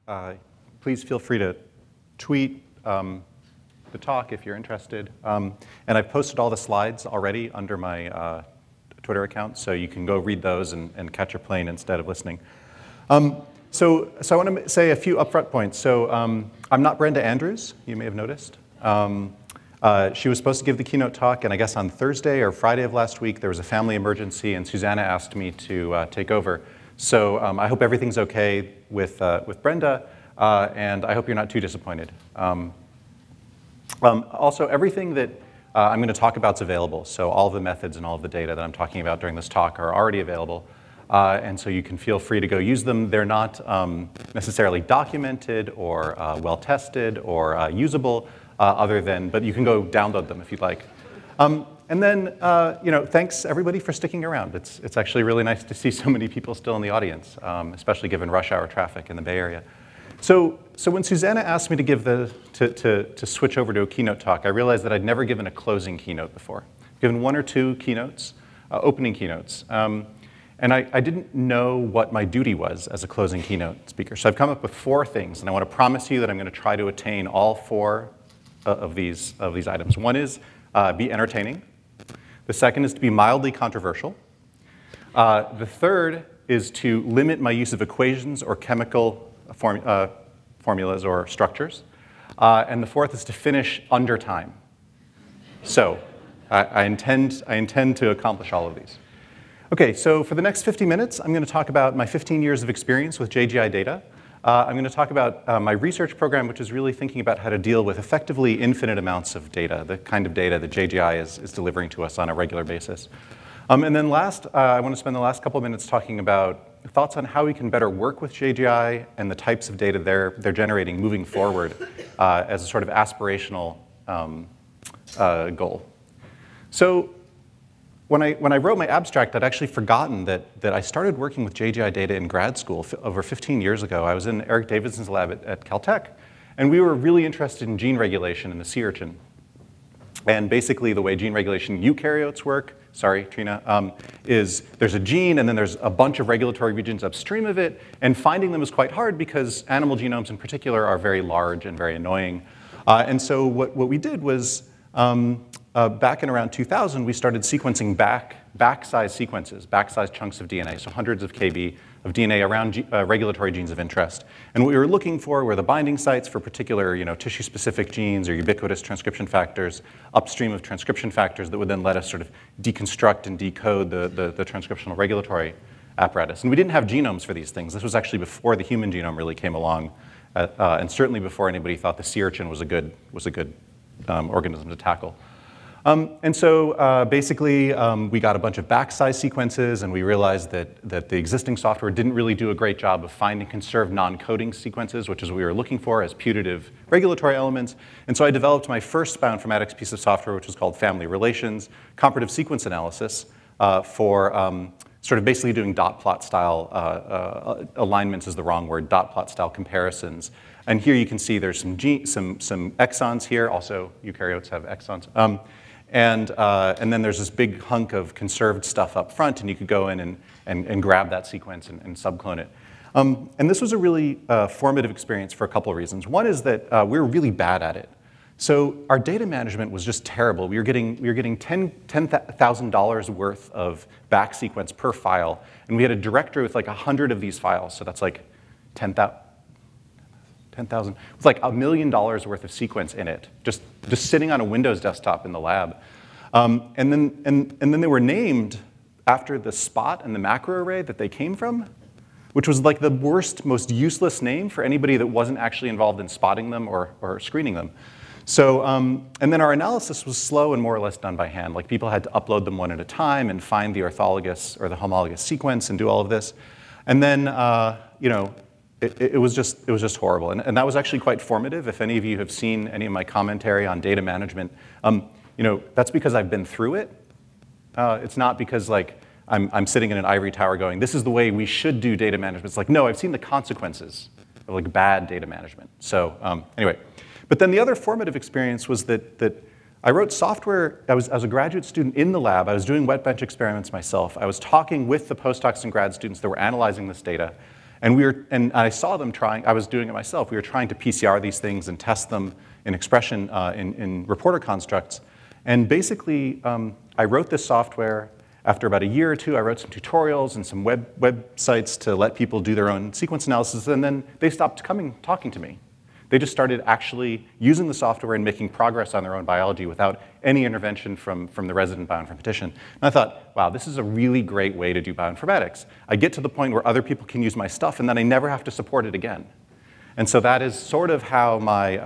Please feel free to tweet the talk if you're interested. And I've posted all the slides already under my Twitter account, so you can go read those and catch a plane instead of listening. So I want to say a few upfront points. So I'm not Brenda Andrews, you may have noticed. She was supposed to give the keynote talk, and I guess on Thursday or Friday of last week, there was a family emergency, and Susanna asked me to take over. So I hope everything's okay with Brenda, and I hope you're not too disappointed. Also, everything that I'm going to talk about is available. So all of the methods and all of the data that I'm talking about during this talk are already available. And so you can feel free to go use them. They're not necessarily documented or well-tested or usable, but you can go download them if you'd like. And then, thanks everybody for sticking around. It's actually really nice to see so many people still in the audience, especially given rush hour traffic in the Bay Area. So when Susanna asked me to give to switch over to a keynote talk, I realized that I'd never given a closing keynote before. I've given one or two keynotes, opening keynotes. And I didn't know what my duty was as a closing keynote speaker. So I've come up with 4 things, and I want to promise you that I'm going to try to attain all 4 of these items. One is be entertaining. The second is to be mildly controversial. The third is to limit my use of equations or chemical formulas or structures. And the fourth is to finish under time. So I intend to accomplish all of these. Okay, so for the next 50 minutes, I'm going to talk about my 15 years of experience with JGI data. I'm going to talk about my research program, which is really thinking about how to deal with effectively infinite amounts of data, the kind of data that JGI is delivering to us on a regular basis. And then last, I want to spend the last couple of minutes talking about thoughts on how we can better work with JGI and the types of data they're generating moving forward as a sort of aspirational goal. So when I wrote my abstract, I'd actually forgotten that I started working with JGI data in grad school over 15 years ago. I was in Eric Davidson's lab at Caltech, and we were really interested in gene regulation in the sea urchin. And basically, the way gene regulation eukaryotes work, sorry, Trina, is there's a gene, and then there's a bunch of regulatory regions upstream of it, and finding them is quite hard because animal genomes in particular are very large and very annoying. And so what we did was, back in around 2000, we started sequencing back-size sequences, back-size chunks of DNA, so hundreds of kb of DNA around regulatory genes of interest. And what we were looking for were the binding sites for particular tissue-specific genes or ubiquitous transcription factors upstream of transcription factors that would then let us sort of deconstruct and decode the transcriptional regulatory apparatus. And we didn't have genomes for these things. This was actually before the human genome really came along, and certainly before anybody thought the sea urchin was a good organism to tackle. And so basically, we got a bunch of back-size sequences, and we realized that the existing software didn't really do a great job of finding conserved non-coding sequences, which is what we were looking for as putative regulatory elements. And so I developed my first bioinformatics piece of software, which was called Family Relations, comparative sequence analysis for sort of basically doing dot plot style, alignments is the wrong word, dot plot style comparisons. And here you can see there's some exons here. Also, eukaryotes have exons. And then there's this big hunk of conserved stuff up front, and you could go in and grab that sequence and subclone it. And this was a really formative experience for a couple of reasons. One is that we were really bad at it. So our data management was just terrible. We were getting $10,000 worth of back sequence per file, and we had a directory with like 100 of these files. So that's like 10,000. With like $1 million worth of sequence in it, just sitting on a Windows desktop in the lab. And then they were named after the spot and the macro array that they came from, which was like the worst, most useless name for anybody that wasn't actually involved in spotting them or screening them. So, and then our analysis was slow and more or less done by hand. Like people had to upload them one at a time and find the orthologous or the homologous sequence and do all of this. And then, it was just horrible, and that was actually quite formative. If any of you have seen any of my commentary on data management, that's because I've been through it. It's not because like I'm sitting in an ivory tower going, this is the way we should do data management. It's like, no, I've seen the consequences of like bad data management. So anyway, but then the other formative experience was that I wrote software. I was a graduate student in the lab. I was doing wet bench experiments myself. I was talking with the postdocs and grad students that were analyzing this data. And I saw them trying, I was doing it myself, we were trying to PCR these things and test them in expression in reporter constructs. And basically, I wrote this software. After about a year or two, I wrote some tutorials and some websites to let people do their own sequence analysis, and then they stopped talking to me. They just started actually using the software and making progress on their own biology without any intervention from the resident bioinformatician. And I thought, wow, this is a really great way to do bioinformatics. I get to the point where other people can use my stuff, and then I never have to support it again. And so that is sort of how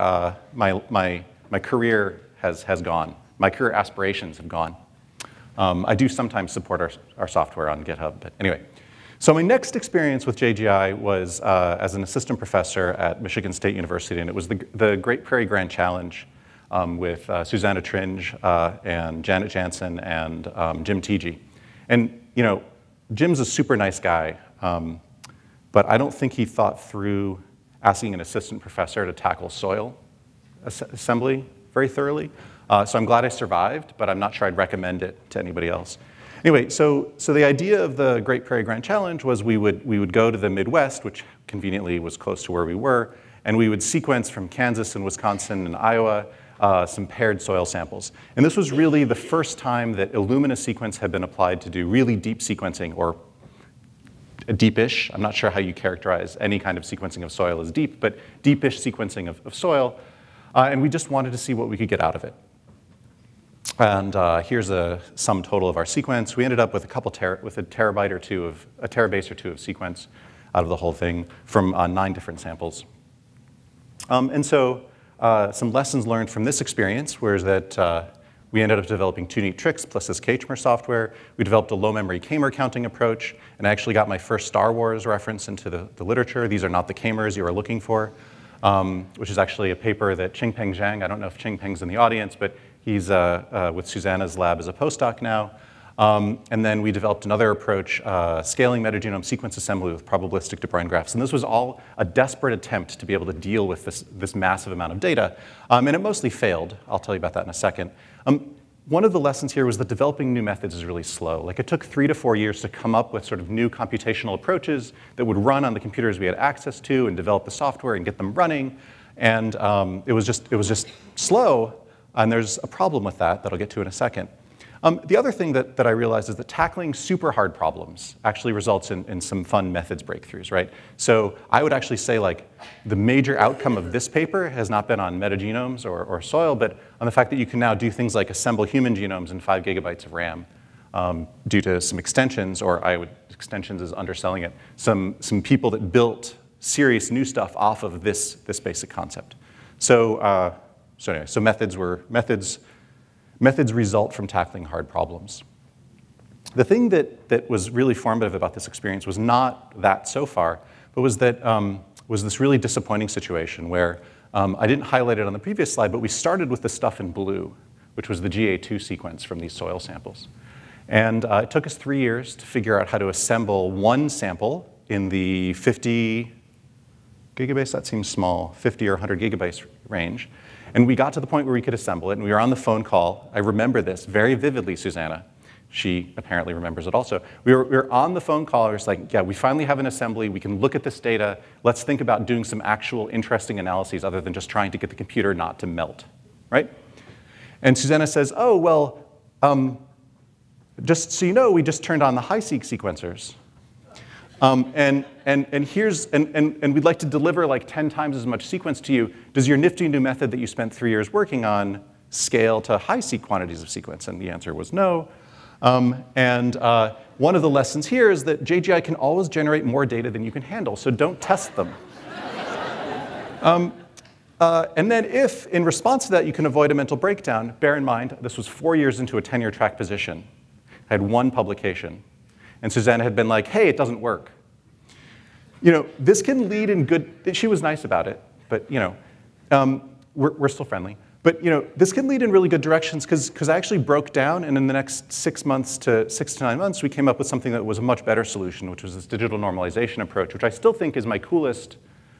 my career has gone. My career aspirations have gone. I do sometimes support our software on GitHub, but anyway. So my next experience with JGI was as an assistant professor at Michigan State University, and it was the Great Prairie Grand Challenge with Susanna Tringe and Janet Jansen and Jim Teege. And you know, Jim's a super nice guy, but I don't think he thought through asking an assistant professor to tackle soil assembly very thoroughly. So I'm glad I survived, but I'm not sure I'd recommend it to anybody else. Anyway, so the idea of the Great Prairie Grand Challenge was we would go to the Midwest, which conveniently was close to where we were, and we would sequence from Kansas and Wisconsin and Iowa some paired soil samples. And this was really the first time that Illumina sequence had been applied to do really deep sequencing, or deepish. I'm not sure how you characterize any kind of sequencing of soil as deep, but deepish sequencing of soil. And we just wanted to see what we could get out of it. And here's a sum total of our sequence. We ended up with a terabase or two of sequence out of the whole thing from 9 different samples. And so some lessons learned from this experience was that we ended up developing 2 neat tricks plus this K-chmer software. We developed a low-memory K-mer counting approach, and I actually got my first Star Wars reference into the literature. These are not the K-mers you are looking for, which is actually a paper that Qingpeng Zhang, I don't know if Qingpeng's in the audience, but he's with Susanna's lab as a postdoc now. And then we developed another approach, scaling metagenome sequence assembly with probabilistic de Bruijn graphs. And this was all a desperate attempt to be able to deal with this massive amount of data. And it mostly failed. I'll tell you about that in a second. One of the lessons here was that developing new methods is really slow. Like, it took 3 to 4 years to come up with sort of new computational approaches that would run on the computers we had access to and develop the software and get them running. And it was just slow. And there's a problem with that I'll get to in a second. The other thing that I realized is that tackling super hard problems actually results in some fun methods breakthroughs, right? So I would actually say, like, the major outcome of this paper has not been on metagenomes or soil, but on the fact that you can now do things like assemble human genomes in 5 gigabytes of RAM due to some extensions, or extensions is underselling it, some people that built serious new stuff off of this basic concept. So anyway, so methods result from tackling hard problems. The thing that was really formative about this experience was not that so far, but was this really disappointing situation where I didn't highlight it on the previous slide, but we started with the stuff in blue, which was the GA2 sequence from these soil samples. And it took us 3 years to figure out how to assemble one sample in the 50 gigabytes, that seems small, 50 or 100 gigabytes range. And we got to the point where we could assemble it, and we were on the phone call. I remember this very vividly, Susanna. She apparently remembers it also. We were on the phone call. I was like, yeah, we finally have an assembly. We can look at this data. Let's think about doing some actual interesting analyses other than just trying to get the computer not to melt, right? And Susanna says, oh, well, just so you know, we just turned on the high-seq sequencers. And we'd like to deliver like 10 times as much sequence to you. Does your nifty new method that you spent 3 years working on scale to high-seq quantities of sequence? And the answer was no. One of the lessons here is that JGI can always generate more data than you can handle, so don't test them. And then if, in response to that, you can avoid a mental breakdown, bear in mind, this was 4 years into a tenure track position. I had 1 publication. And Susanna had been like, hey, it doesn't work. You know, this can lead in good, she was nice about it, but you know, we're still friendly. But you know, this can lead in really good directions because I actually broke down, and in the next 6 to 9 months, we came up with something that was a much better solution, which was this digital normalization approach, which I still think is my coolest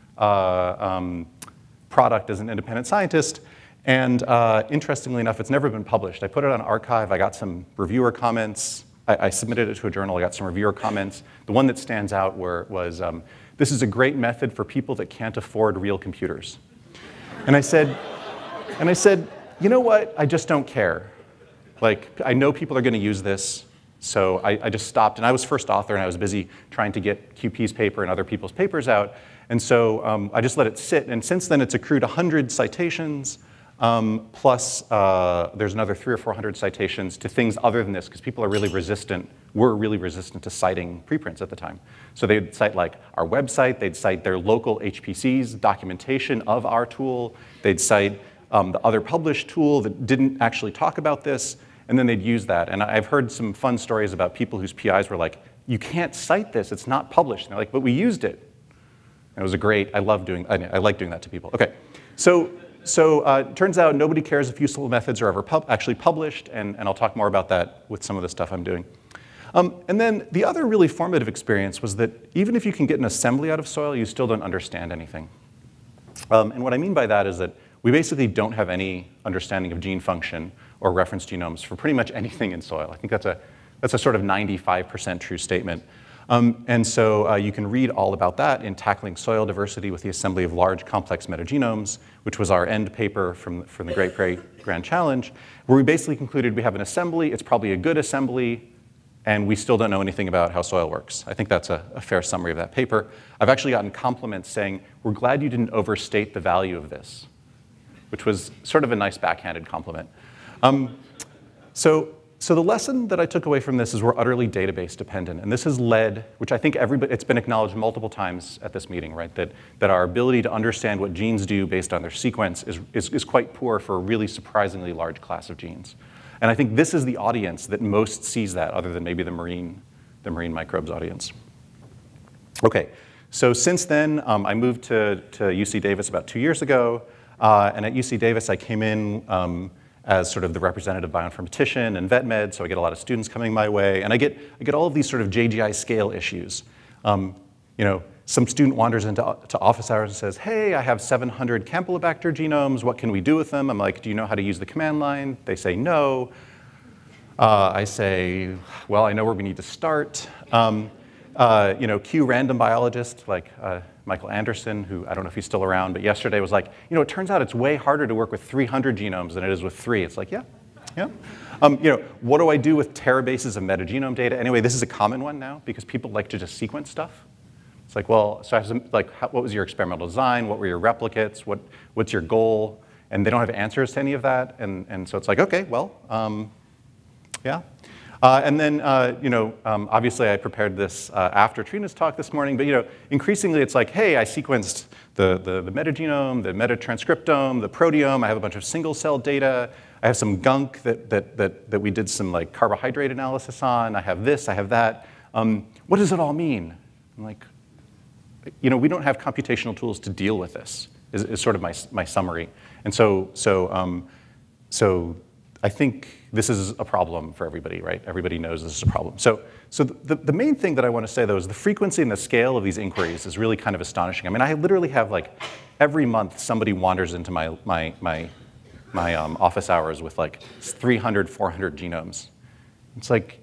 product as an independent scientist. And interestingly enough, it's never been published. I put it on arXiv. I got some reviewer comments. I submitted it to a journal. I got some reviewer comments. The one that stands out was this is a great method for people that can't afford real computers. And I said, you know what? I just don't care. Like, I know people are going to use this, so I just stopped. And I was first author, and I was busy trying to get QP's paper and other people's papers out. And so I just let it sit. And since then, it's accrued 100 citations, plus there's another 300 or 400 citations to things other than this, because people are really resistant, were really resistant to citing preprints at the time. So they'd cite like our website, they'd cite their local HPC's documentation of our tool, they'd cite the other published tool that didn't actually talk about this, and then they'd use that. And I've heard some fun stories about people whose PIs were like, you can't cite this, it's not published. And they're like, but we used it. And it was a great, I like doing that to people. Okay, so it turns out nobody cares if useful methods are ever actually published, and I'll talk more about that with some of the stuff I'm doing. And then the other really formative experience was that even if you can get an assembly out of soil, you still don't understand anything. And what I mean by that is that we basically don't have any understanding of gene function or reference genomes for pretty much anything in soil. I think that's a sort of 95% true statement. And so you can read all about that in Tackling Soil Diversity with the Assembly of Large Complex Metagenomes, which was our end paper from the Great Grand Challenge, where we basically concluded we have an assembly, it's probably a good assembly, and we still don't know anything about how soil works. I think that's a fair summary of that paper. I've actually gotten compliments saying, we're glad you didn't overstate the value of this, which was sort of a nice backhanded compliment. So the lesson that I took away from this is we're utterly database dependent. And this has led, which I think it's been acknowledged multiple times at this meeting, right? That our ability to understand what genes do based on their sequence is quite poor for a really surprisingly large class of genes. And I think this is the audience that most sees that, other than maybe the marine microbes audience. Okay, so since then, I moved to UC Davis about 2 years ago. And at UC Davis, I came in as sort of the representative bioinformatician and vet med, so I get a lot of students coming my way. And I get all of these sort of JGI scale issues. You know, some student wanders into office hours and says, hey, I have 700 Campylobacter genomes. What can we do with them? I'm like, do you know how to use the command line? They say no. I say, well, I know where we need to start. You know, Q random biologist like Michael Anderson, who I don't know if he's still around, but yesterday was like, you know, it turns out it's way harder to work with 300 genomes than it is with 3. It's like, yeah. You know, what do I do with terabases of metagenome data? Anyway, this is a common one now because people like to just sequence stuff. It's like, well, so I have some, like, what was your experimental design? What were your replicates? What's your goal? And they don't have answers to any of that. And so it's like, okay, well, yeah. And then, you know, obviously I prepared this after Trina's talk this morning, but you know, increasingly it's like, hey, I sequenced the metagenome, the metatranscriptome, the proteome. I have a bunch of single cell data. I have some gunk that we did some like carbohydrate analysis on. I have this, I have that. What does it all mean? I'm like, you know, we don't have computational tools to deal with this, is sort of my summary. And so I think this is a problem for everybody, right? Everybody knows this is a problem. So the main thing that I want to say, though, is the frequency and the scale of these inquiries is really kind of astonishing. I mean, I literally have, like, every month somebody wanders into my office hours with, like, 300, 400 genomes. It's like,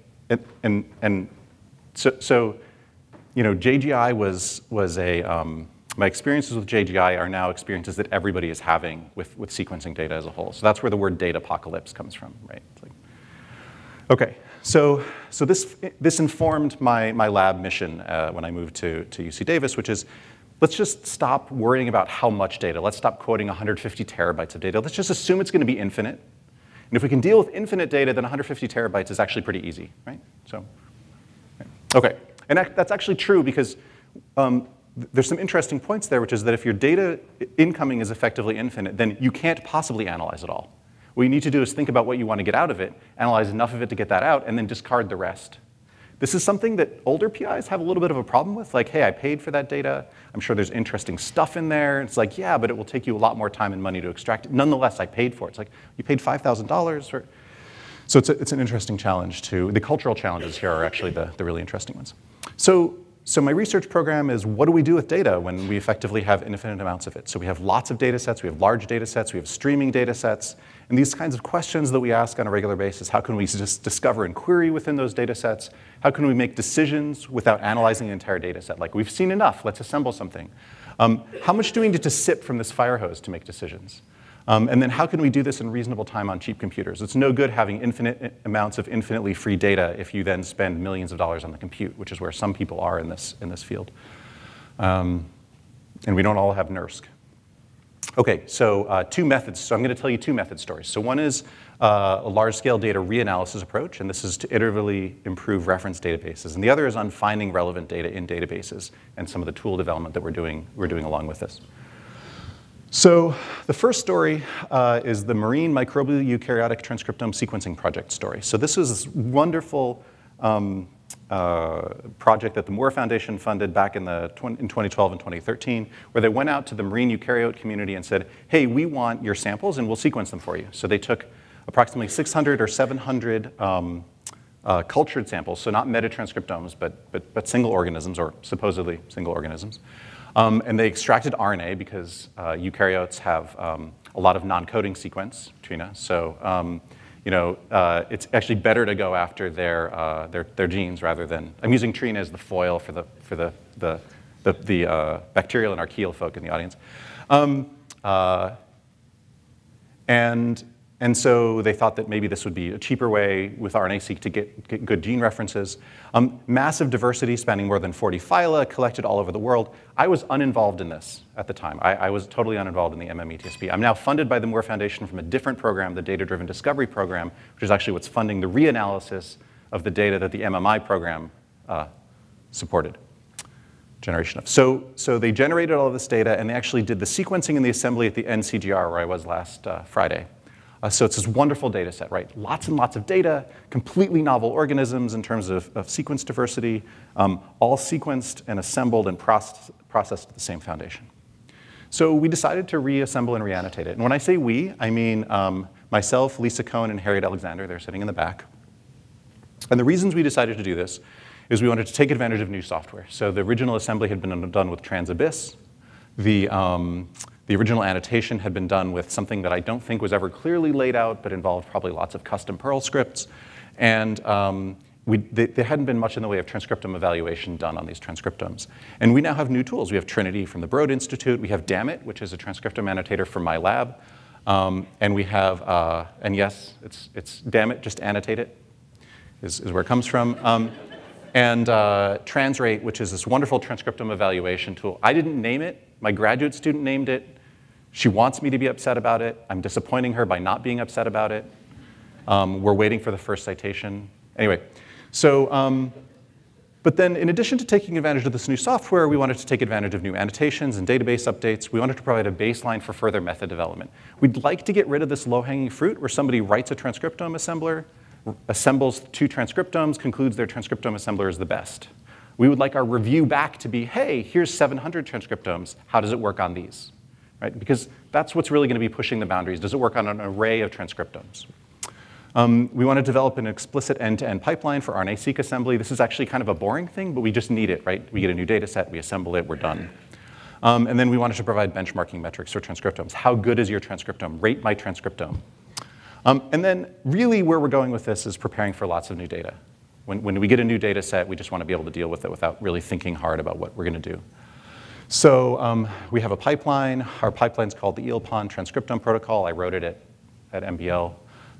so you know, JGI was a, my experiences with JGI are now experiences that everybody is having with sequencing data as a whole. So that's where the word data apocalypse comes from, right? It's like, okay, so this informed my lab mission when I moved to UC Davis, which is, let's just stop worrying about how much data. Let's stop quoting 150 terabytes of data. Let's just assume it's going to be infinite. And if we can deal with infinite data, then 150 terabytes is actually pretty easy, right? So, okay, and that's actually true because there's some interesting points there, which is that if your data incoming is effectively infinite, then you can't possibly analyze it all. What you need to do is think about what you want to get out of it, analyze enough of it to get that out, and then discard the rest. This is something that older PIs have a little bit of a problem with. Like, hey, I paid for that data. I'm sure there's interesting stuff in there. It's like, yeah, but it will take you a lot more time and money to extract it. Nonetheless, I paid for it. It's like, you paid $5,000 for. So it's an interesting challenge too. The cultural challenges here are actually the really interesting ones. So So my research program is, what do we do with data when we effectively have infinite amounts of it? So we have lots of data sets, we have large data sets, we have streaming data sets, and these kinds of questions that we ask on a regular basis. How can we just discover and query within those data sets? How can we make decisions without analyzing the entire data set? Like, we've seen enough, let's assemble something. How much do we need to sip from this fire hose to make decisions? And then how can we do this in reasonable time on cheap computers? It's no good having infinite amounts of infinitely free data if you then spend millions of dollars on the compute, which is where some people are in this field. And we don't all have NERSC. OK, so 2 methods. So I'm going to tell you 2 method stories. So one is a large-scale data reanalysis approach, and this is to iteratively improve reference databases. And the other is on finding relevant data in databases and some of the tool development that we're doing along with this. So the first story is the Marine Microbial Eukaryotic Transcriptome Sequencing Project story. So this was this wonderful project that the Moore Foundation funded back in 2012 and 2013, where they went out to the marine eukaryote community and said, hey, we want your samples and we'll sequence them for you. So they took approximately 600 or 700 cultured samples, so not metatranscriptomes, but single organisms, or supposedly single organisms. And they extracted RNA because eukaryotes have a lot of non-coding sequence, Trina. So it's actually better to go after their genes rather than. I'm using Trina as the foil for the bacterial and archaeal folk in the audience. And so they thought that maybe this would be a cheaper way with RNA-seq to get good gene references. Massive diversity spanning more than 40 phyla collected all over the world. I was uninvolved in this at the time. I was totally uninvolved in the MMETSP. I'm now funded by the Moore Foundation from a different program, the Data-Driven Discovery Program, which is actually what's funding the reanalysis of the data that the MMI program supported. Generation of. So they generated all of this data, and they actually did the sequencing and the assembly at the NCGR, where I was last Friday. So it's this wonderful data set, right? Lots and lots of data, completely novel organisms in terms of sequence diversity, all sequenced and assembled and processed at the same foundation. So we decided to reassemble and reannotate it. And when I say we, I mean myself, Lisa Cohen, and Harriet Alexander. They're sitting in the back. And the reasons we decided to do this is we wanted to take advantage of new software. So the original assembly had been done with TransAbyss. The original annotation had been done with something that I don't think was ever clearly laid out, but involved probably lots of custom Perl scripts. And there hadn't been much in the way of transcriptome evaluation done on these transcriptomes. And we now have new tools. We have Trinity from the Broad Institute. We have Dammit, which is a transcriptome annotator from my lab. And we have, and yes, it's Dammit, just annotate it, is where it comes from. And Transrate, which is this wonderful transcriptome evaluation tool. I didn't name it. My graduate student named it. She wants me to be upset about it. I'm disappointing her by not being upset about it. We're waiting for the first citation. Anyway, so, but then in addition to taking advantage of this new software, we wanted to take advantage of new annotations and database updates. We wanted to provide a baseline for further method development. We'd like to get rid of this low-hanging fruit where somebody writes a transcriptome assembler, assembles 2 transcriptomes, concludes their transcriptome assembler is the best. We would like our review back to be, hey, here's 700 transcriptomes. How does it work on these? Right? Because that's what's really going to be pushing the boundaries. Does it work on an array of transcriptomes? We want to develop an explicit end-to-end pipeline for RNA-seq assembly. This is actually kind of a boring thing, but we just need it, right? We get a new data set, we assemble it, we're done. And then we wanted to provide benchmarking metrics for transcriptomes. How good is your transcriptome? Rate my transcriptome. And then really where we're going with this is preparing for lots of new data. When we get a new data set, we just want to be able to deal with it without really thinking hard about what we're going to do. So we have a pipeline. Our pipeline's called the EELPOND transcriptome protocol. I wrote it at MBL.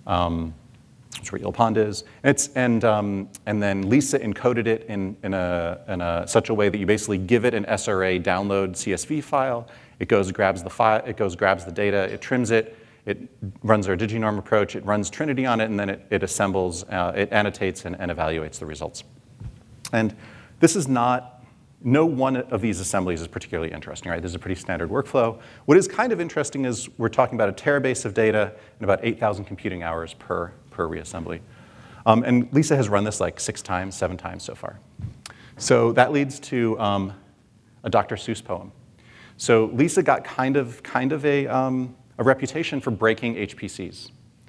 That's where EELPOND is. And then Lisa encoded it in such a way that you basically give it an SRA download CSV file. It goes, grabs the file, it goes, grabs the data, it trims it, it runs our diginorm approach, it runs Trinity on it, and then it assembles, it annotates and evaluates the results. And this is not, no one of these assemblies is particularly interesting, right? This is a pretty standard workflow. What is kind of interesting is we're talking about a terabase of data and about 8,000 computing hours per reassembly. And Lisa has run this like 6 times, 7 times so far. So that leads to a Dr. Seuss poem. So Lisa got kind of a reputation for breaking HPCs.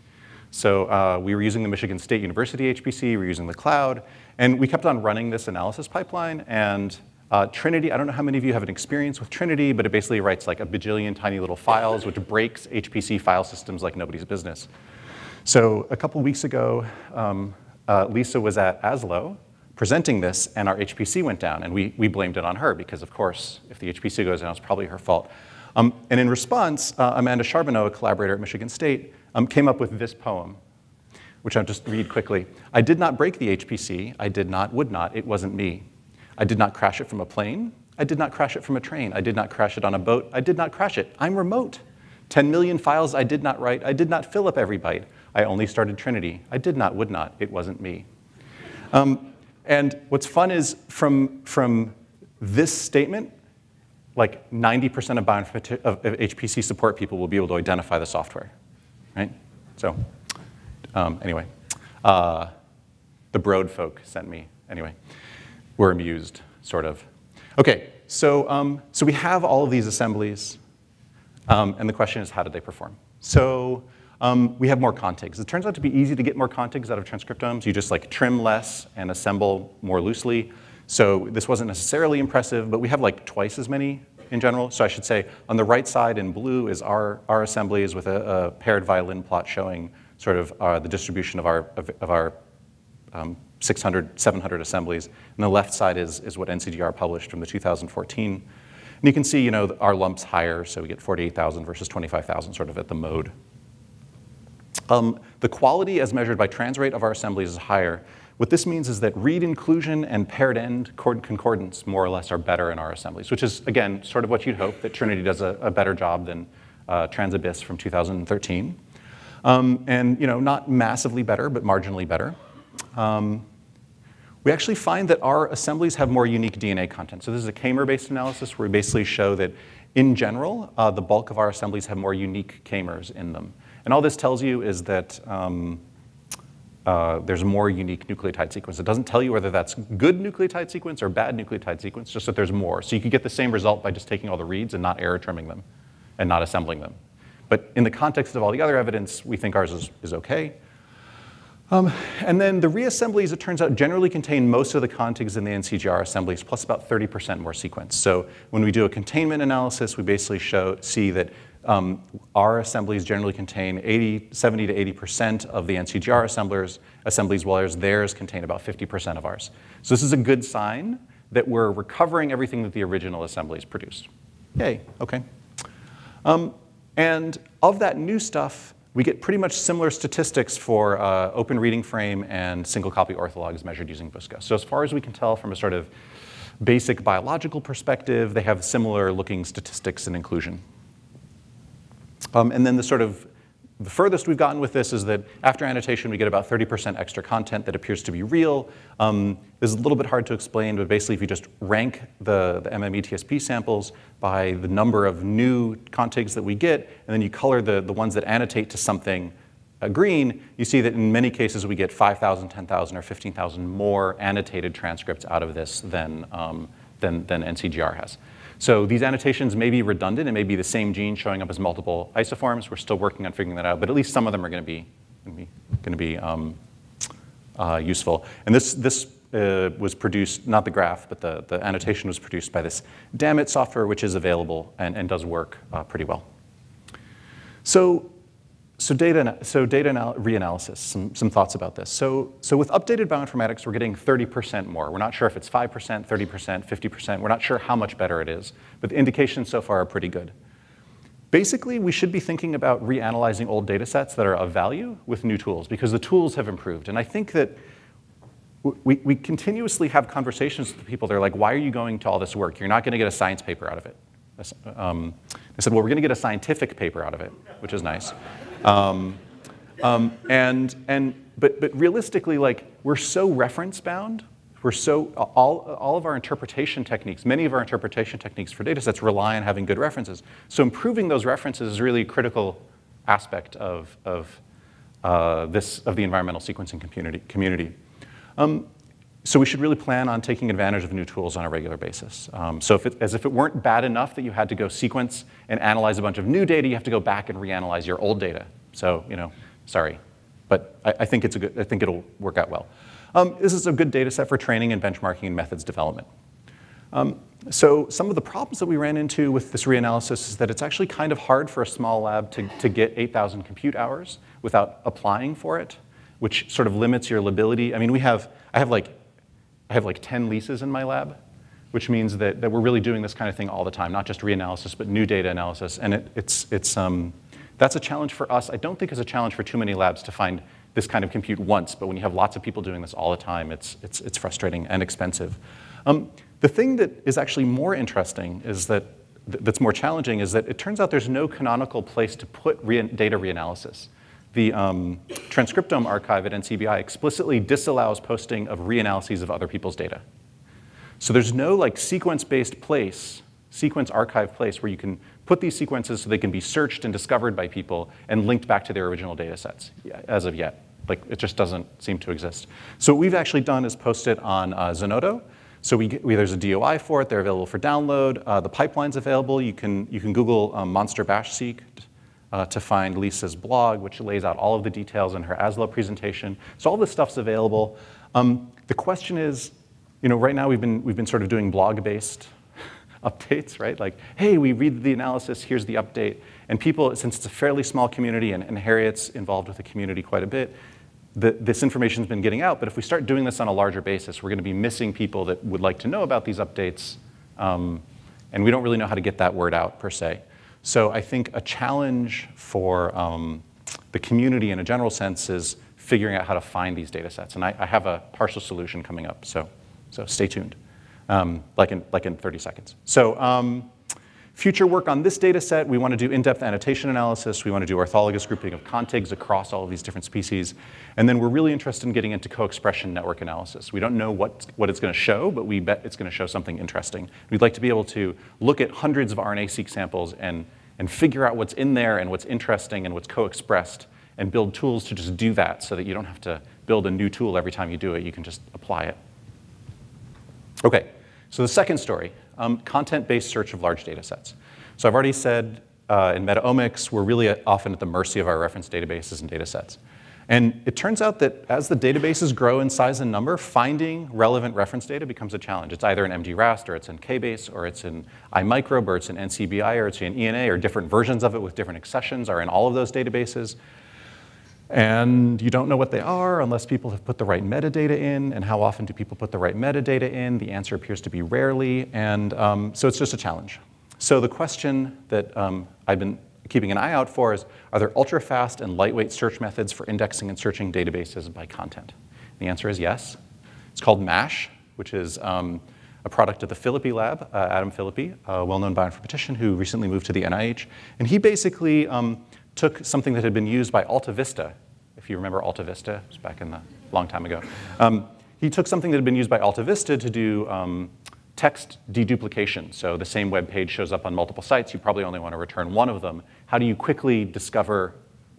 So we were using the Michigan State University HPC, we were using the cloud, and we kept on running this analysis pipeline. And Trinity, I don't know how many of you have an experience with Trinity, but it basically writes like a bajillion tiny little files, which breaks HPC file systems like nobody's business. So a couple weeks ago, Lisa was at ASLO presenting this, and our HPC went down, and we blamed it on her, because of course, if the HPC goes down, it's probably her fault. And in response, Amanda Charbonneau, a collaborator at Michigan State, came up with this poem, which I'll just read quickly. I did not break the HPC. I did not, would not. It wasn't me. I did not crash it from a plane. I did not crash it from a train. I did not crash it on a boat. I did not crash it. I'm remote. 10 million files I did not write. I did not fill up every byte. I only started Trinity. I did not, would not. It wasn't me. And what's fun is from this statement, like 90% of HPC support people will be able to identify the software, right? So anyway, the Broad folk sent me, anyway. We're amused, sort of. Okay, so we have all of these assemblies, and the question is, how did they perform? So we have more contigs. It turns out to be easy to get more contigs out of transcriptomes. You just like trim less and assemble more loosely. So this wasn't necessarily impressive, but we have like twice as many in general. So I should say on the right side in blue is our assemblies with a paired violin plot showing sort of the distribution of our 600, 700 assemblies. And the left side is what NCGR published from the 2014. And you can see, our lump's higher, so we get 48,000 versus 25,000 sort of at the mode. The quality as measured by transrate of our assemblies is higher. What this means is that read inclusion and paired end concordance more or less are better in our assemblies, which is, again, sort of what you'd hope, that Trinity does a better job than Transabyss from 2013. And not massively better, but marginally better. We actually find that our assemblies have more unique DNA content. So this is a k-mer-based analysis where we basically show that, in general, the bulk of our assemblies have more unique k-mers in them. And all this tells you is that there's more unique nucleotide sequence. It doesn't tell you whether that's good nucleotide sequence or bad nucleotide sequence, just that there's more. So you could get the same result by just taking all the reads and not error trimming them and not assembling them. But in the context of all the other evidence, we think ours is OK. And then the reassemblies, it turns out, generally contain most of the contigs in the NCGR assemblies, plus about 30% more sequence. So when we do a containment analysis, we basically see that our assemblies generally contain 70 to 80% of the NCGR assemblies, whereas theirs contain about 50% of ours. So this is a good sign that we're recovering everything that the original assemblies produced. Yay, OK. And of that new stuff, we get pretty much similar statistics for open reading frame and single copy orthologs measured using VUSCA. So as far as we can tell from a sort of basic biological perspective, they have similar looking statistics and inclusion. And then the furthest we've gotten with this is that after annotation, we get about 30% extra content that appears to be real. This is a little bit hard to explain, but basically if you just rank the MMETSP samples by the number of new contigs that we get, and then you color the ones that annotate to something green, you see that in many cases we get 5,000, 10,000, or 15,000 more annotated transcripts out of this than NCGR has. So these annotations may be redundant. It may be the same gene showing up as multiple isoforms. We're still working on figuring that out, but at least some of them are going to be useful. And this was produced, not the graph, but the annotation was produced by this Dammit software, which is available and does work pretty well. So data reanalysis, some thoughts about this. So with updated bioinformatics, we're getting 30% more. We're not sure if it's 5%, 30%, 50%. We're not sure how much better it is. But the indications so far are pretty good. Basically, we should be thinking about reanalyzing old data sets that are of value with new tools, because the tools have improved. And I think that we continuously have conversations with people. They're like, why are you going to all this work? You're not going to get a science paper out of it. I said, well, we're going to get a scientific paper out of it, which is nice. But realistically, like, we're so reference bound. We're so, all of our interpretation techniques, many of our interpretation techniques for data sets rely on having good references. So improving those references is really a critical aspect of the environmental sequencing community. So we should really plan on taking advantage of new tools on a regular basis. So as if it weren't bad enough that you had to go sequence and analyze a bunch of new data, you have to go back and reanalyze your old data. So, sorry, But I think I think it'll work out well. This is a good data set for training and benchmarking and methods development. So some of the problems that we ran into with this reanalysis is that it's actually kind of hard for a small lab to get 8,000 compute hours without applying for it, which sort of limits your liability. I mean, I have like 10 leases in my lab, which means that we're really doing this kind of thing all the time, not just reanalysis, but new data analysis. And that's a challenge for us. I don't think it's a challenge for too many labs to find this kind of compute once, but when you have lots of people doing this all the time, it's frustrating and expensive. The thing that is actually more interesting is that's more challenging is that it turns out there's no canonical place to put data reanalysis. The transcriptome archive at NCBI explicitly disallows posting of reanalyses of other people's data. So there's no like sequence-based place, sequence archive place where you can put these sequences so they can be searched and discovered by people and linked back to their original data sets as of yet. Like it just doesn't seem to exist. So what we've actually done is post it on Zenodo. So there's a DOI for it. They're available for download. The pipeline's available. You can Google monster bash seek to find Lisa's blog, which lays out all of the details in her ASLO presentation. So all this stuff's available. The question is, right now we've been sort of doing blog-based updates, right? Like, hey, we read the analysis, here's the update. And people, since it's a fairly small community and Harriet's involved with the community quite a bit, this information's been getting out. But if we start doing this on a larger basis, we're going to be missing people that would like to know about these updates. And we don't really know how to get that word out, per se. So I think a challenge for the community in a general sense is figuring out how to find these data sets. And I have a partial solution coming up, so stay tuned, like in 30 seconds. So future work on this data set, we want to do in-depth annotation analysis. We want to do orthologous grouping of contigs across all of these different species. And then we're really interested in getting into co-expression network analysis. We don't know what it's going to show, but we bet it's going to show something interesting. We'd like to be able to look at hundreds of RNA-seq samples and figure out what's in there and what's interesting and what's co-expressed and build tools to just do that so that you don't have to build a new tool every time you do it. You can just apply it. OK, so the second story, content-based search of large data sets. So I've already said in meta-omics, we're really often at the mercy of our reference databases and data sets. And it turns out that as the databases grow in size and number, finding relevant reference data becomes a challenge. It's either in MGRAST, or it's in KBase, or it's in iMicrobe, or it's in NCBI, or it's in ENA, or different versions of it with different accessions are in all of those databases. And you don't know what they are unless people have put the right metadata in. And how often do people put the right metadata in? The answer appears to be rarely. And so it's just a challenge. So the question that I've been keeping an eye out for is, are there ultra-fast and lightweight search methods for indexing and searching databases by content? And the answer is yes. It's called MASH, which is a product of the Philippi lab, Adam Philippi, a well-known bioinformatician who recently moved to the NIH. And he basically took something that had been used by AltaVista. If you remember AltaVista, it was back in the long time ago. He took something that had been used by AltaVista to do text deduplication. So the same web page shows up on multiple sites. You probably only want to return one of them. How do you quickly discover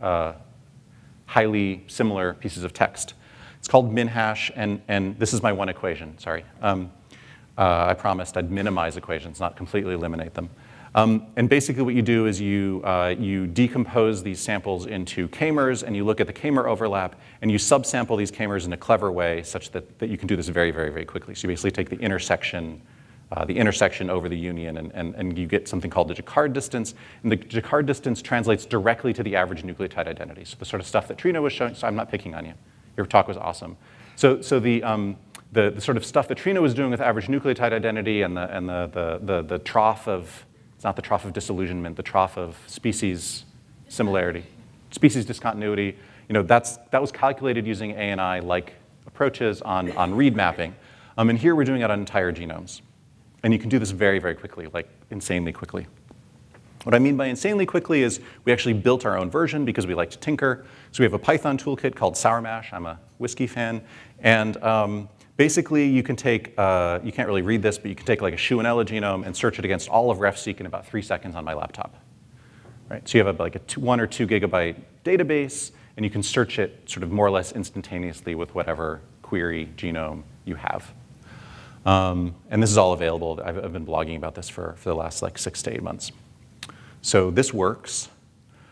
highly similar pieces of text? It's called minhash, and this is my one equation, sorry. I promised I'd minimize equations, not completely eliminate them. And basically what you do is you decompose these samples into k-mers, and you look at the k-mer overlap, and you subsample these k-mers in a clever way such that you can do this very, very, very quickly. So you basically take the intersection over the union, and you get something called the Jacquard distance. And the Jacquard distance translates directly to the average nucleotide identity. So the sort of stuff that Trina was showing, so I'm not picking on you. Your talk was awesome. So the sort of stuff that Trina was doing with average nucleotide identity and the trough of, it's not the trough of disillusionment, the trough of species similarity, species discontinuity, that was calculated using ANI-like approaches on read mapping. And here we're doing it on entire genomes. And you can do this very, very quickly, like insanely quickly. What I mean by insanely quickly is we actually built our own version because we like to tinker. So we have a Python toolkit called SourMash. I'm a whiskey fan. And basically, you can take, you can't really read this, but you can take like a Shewanella genome and search it against all of RefSeq in about 3 seconds on my laptop. Right? So you have like a 1 or 2 gigabyte database, and you can search it sort of more or less instantaneously with whatever query genome you have. And this is all available. I've been blogging about this for the last like 6 to 8 months. So this works.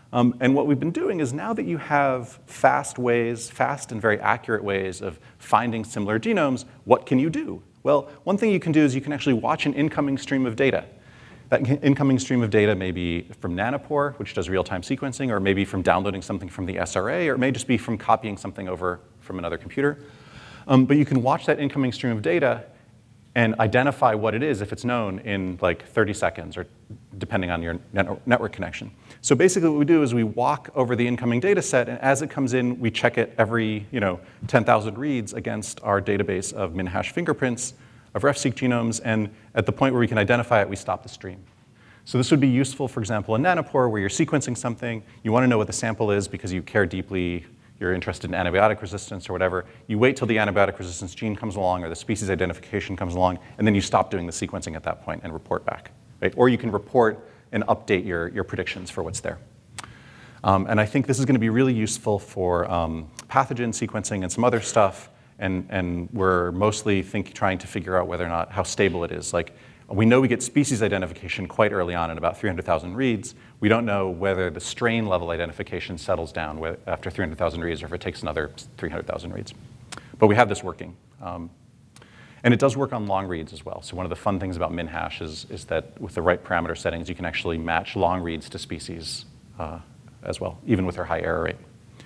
And what we've been doing is now that you have fast and very accurate ways of finding similar genomes, what can you do? Well, one thing you can do is you can actually watch an incoming stream of data. That incoming stream of data may be from Nanopore, which does real-time sequencing, or maybe from downloading something from the SRA, or it may just be from copying something over from another computer. But you can watch that incoming stream of data and identify what it is if it's known in like 30 seconds, or depending on your network connection. So basically what we do is we walk over the incoming data set, and as it comes in, we check it every 10,000 reads against our database of min-hash fingerprints of RefSeq genomes, and at the point where we can identify it, we stop the stream. So this would be useful, for example, in Nanopore, where you're sequencing something, you want to know what the sample is because you care deeply, you're interested in antibiotic resistance or whatever. You wait till the antibiotic resistance gene comes along or the species identification comes along, and then you stop doing the sequencing at that point and report back. Right? Or you can report and update your predictions for what's there. And I think this is going to be really useful for pathogen sequencing and some other stuff. And we're mostly trying to figure out whether or not how stable it is. Like, we know we get species identification quite early on at about 300,000 reads. We don't know whether the strain level identification settles down after 300,000 reads or if it takes another 300,000 reads. But we have this working. And it does work on long reads as well. So one of the fun things about min-hash is that with the right parameter settings, you can actually match long reads to species as well, even with our high error rate.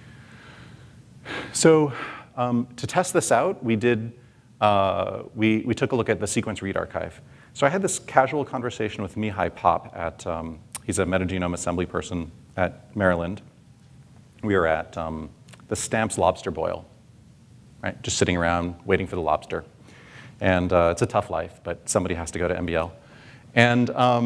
So to test this out, we took a look at the sequence read archive. So I had this casual conversation with Mihai Pop at, he's a metagenome assembly person at Maryland. We were at the Stamps lobster boil, right? Just sitting around waiting for the lobster. And it's a tough life, but somebody has to go to MBL. And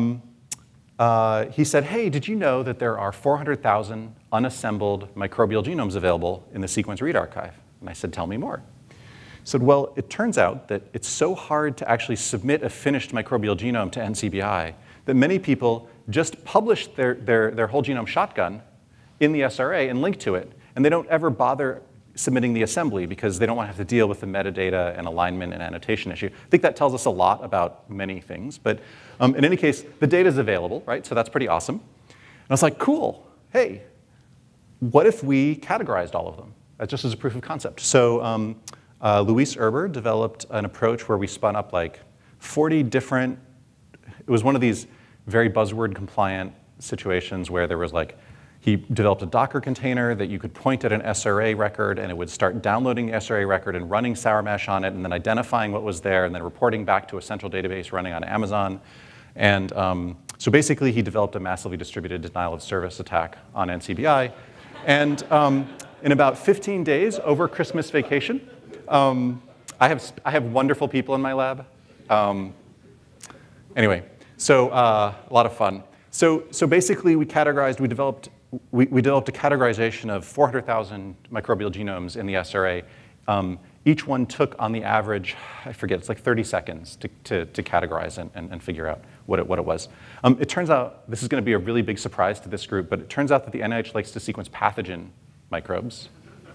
he said, hey, did you know that there are 400,000 unassembled microbial genomes available in the sequence read archive? And I said, tell me more. He said, well, it turns out that it's so hard to actually submit a finished microbial genome to NCBI that many people just publish their whole genome shotgun in the SRA and link to it. And they don't ever bother submitting the assembly because they don't want to have to deal with the metadata and alignment and annotation issue. I think that tells us a lot about many things. But in any case, the data is available, right? So that's pretty awesome. And I was like, cool. Hey, what if we categorized all of them? Just as a proof of concept. So Luis Erber developed an approach where we spun up like 40 different, it was one of these very buzzword compliant situations where there was like, he developed a Docker container that you could point at an SRA record and it would start downloading the SRA record and running sour mash on it and then identifying what was there and then reporting back to a central database running on Amazon. And so basically he developed a massively distributed denial of service attack on NCBI. And in about 15 days over Christmas vacation, I have wonderful people in my lab. Anyway, so a lot of fun. So basically we developed a categorization of 400,000 microbial genomes in the SRA. Each one took, on the average, I forget, it's like 30 seconds to categorize and figure out what it was. It turns out, this is going to be a really big surprise to this group, but it turns out that the NIH likes to sequence pathogen microbes.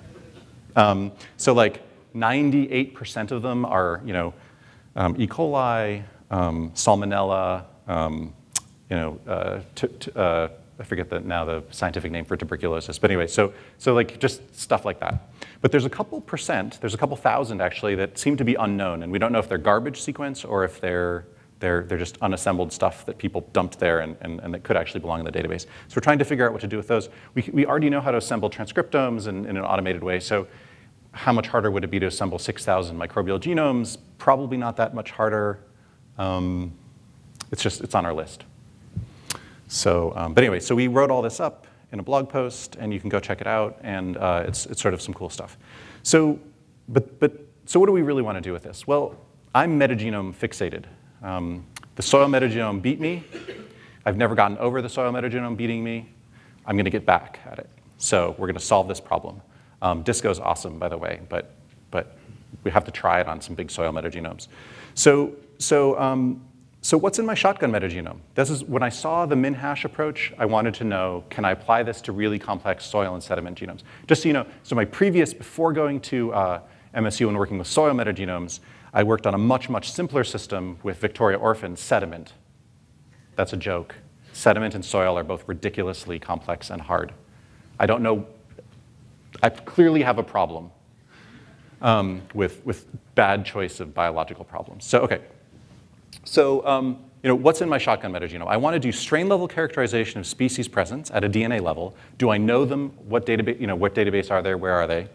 So like 98% of them are, E. coli, Salmonella, I forget now the scientific name for tuberculosis, but anyway, so like just stuff like that. But there's a couple thousand actually that seem to be unknown, and we don't know if they're garbage sequence or if they're just unassembled stuff that people dumped there and that could actually belong in the database. So we're trying to figure out what to do with those. We already know how to assemble transcriptomes in an automated way, so how much harder would it be to assemble 6,000 microbial genomes? Probably not that much harder. It's on our list. So, but anyway, so we wrote all this up in a blog post, and you can go check it out, and it's sort of some cool stuff. So, so what do we really want to do with this? Well, I'm metagenome fixated. The soil metagenome beat me. I've never gotten over the soil metagenome beating me. I'm going to get back at it. So we're going to solve this problem. Disco is awesome, by the way, but we have to try it on some big soil metagenomes. So what's in my shotgun metagenome? This is when I saw the min-hash approach, I wanted to know, can I apply this to really complex soil and sediment genomes? Just so you know, so before going to MSU and working with soil metagenomes, I worked on a much, much simpler system with Victoria Orphan sediment. That's a joke. sediment and soil are both ridiculously complex and hard. I don't know, I clearly have a problem with bad choice of biological problems. So, okay. So, what's in my shotgun metagenome? I want to do strain-level characterization of species presence at a DNA level. Do I know them? What database are there? Where are they?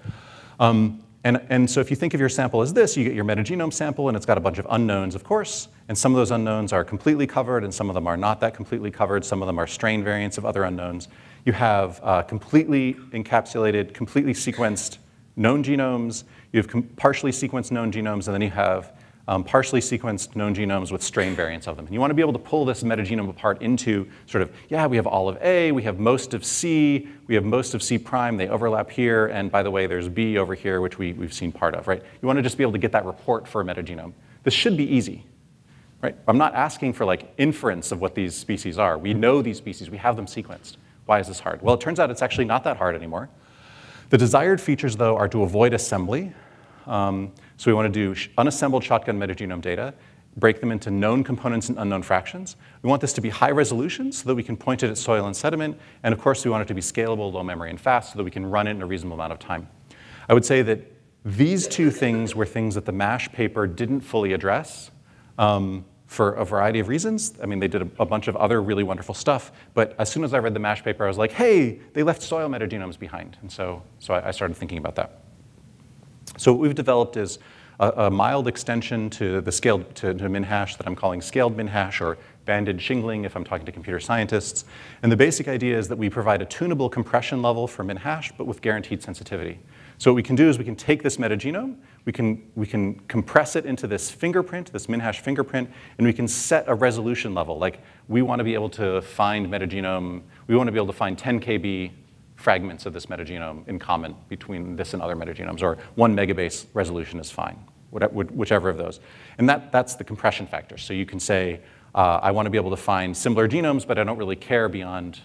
And so if you think of your sample as this, you get your metagenome sample, and it's got a bunch of unknowns, of course. And some of those unknowns are completely covered, and some of them are not that completely covered. Some of them are strain variants of other unknowns. You have completely encapsulated, completely sequenced known genomes. You have partially sequenced known genomes, and then you have partially sequenced known genomes with strain variants of them. And you want to be able to pull this metagenome apart into sort of, yeah, we have all of A, we have most of C, we have most of C prime, they overlap here, and by the way, there's B over here, which we've seen part of, right? You want to just be able to get that report for a metagenome. This should be easy, right? I'm not asking for like inference of what these species are. We know these species, we have them sequenced. Why is this hard? Well, it turns out it's actually not that hard anymore. The desired features, though, are to avoid assembly. So we want to do unassembled shotgun metagenome data, break them into known components and unknown fractions. We want this to be high resolution so that we can point it at soil and sediment. And of course, we want it to be scalable, low memory, and fast so that we can run it in a reasonable amount of time. I would say that these two things were things that the MASH paper didn't fully address for a variety of reasons. I mean, they did a bunch of other really wonderful stuff. But as soon as I read the MASH paper, I was like, hey, they left soil metagenomes behind. And so I started thinking about that. So what we've developed is a mild extension to the scaled to MinHash that I'm calling scaled MinHash, or banded shingling if I'm talking to computer scientists. And the basic idea is that we provide a tunable compression level for MinHash, but with guaranteed sensitivity. So what we can do is we can take this metagenome, we can compress it into this fingerprint, this MinHash fingerprint, and we can set a resolution level. Like, we want to be able to find metagenome, we want to be able to find 10 KB fragments of this metagenome in common between this and other metagenomes, or 1 megabase resolution is fine, whichever of those. And that's the compression factor. So you can say, I want to be able to find similar genomes, but I don't really care beyond,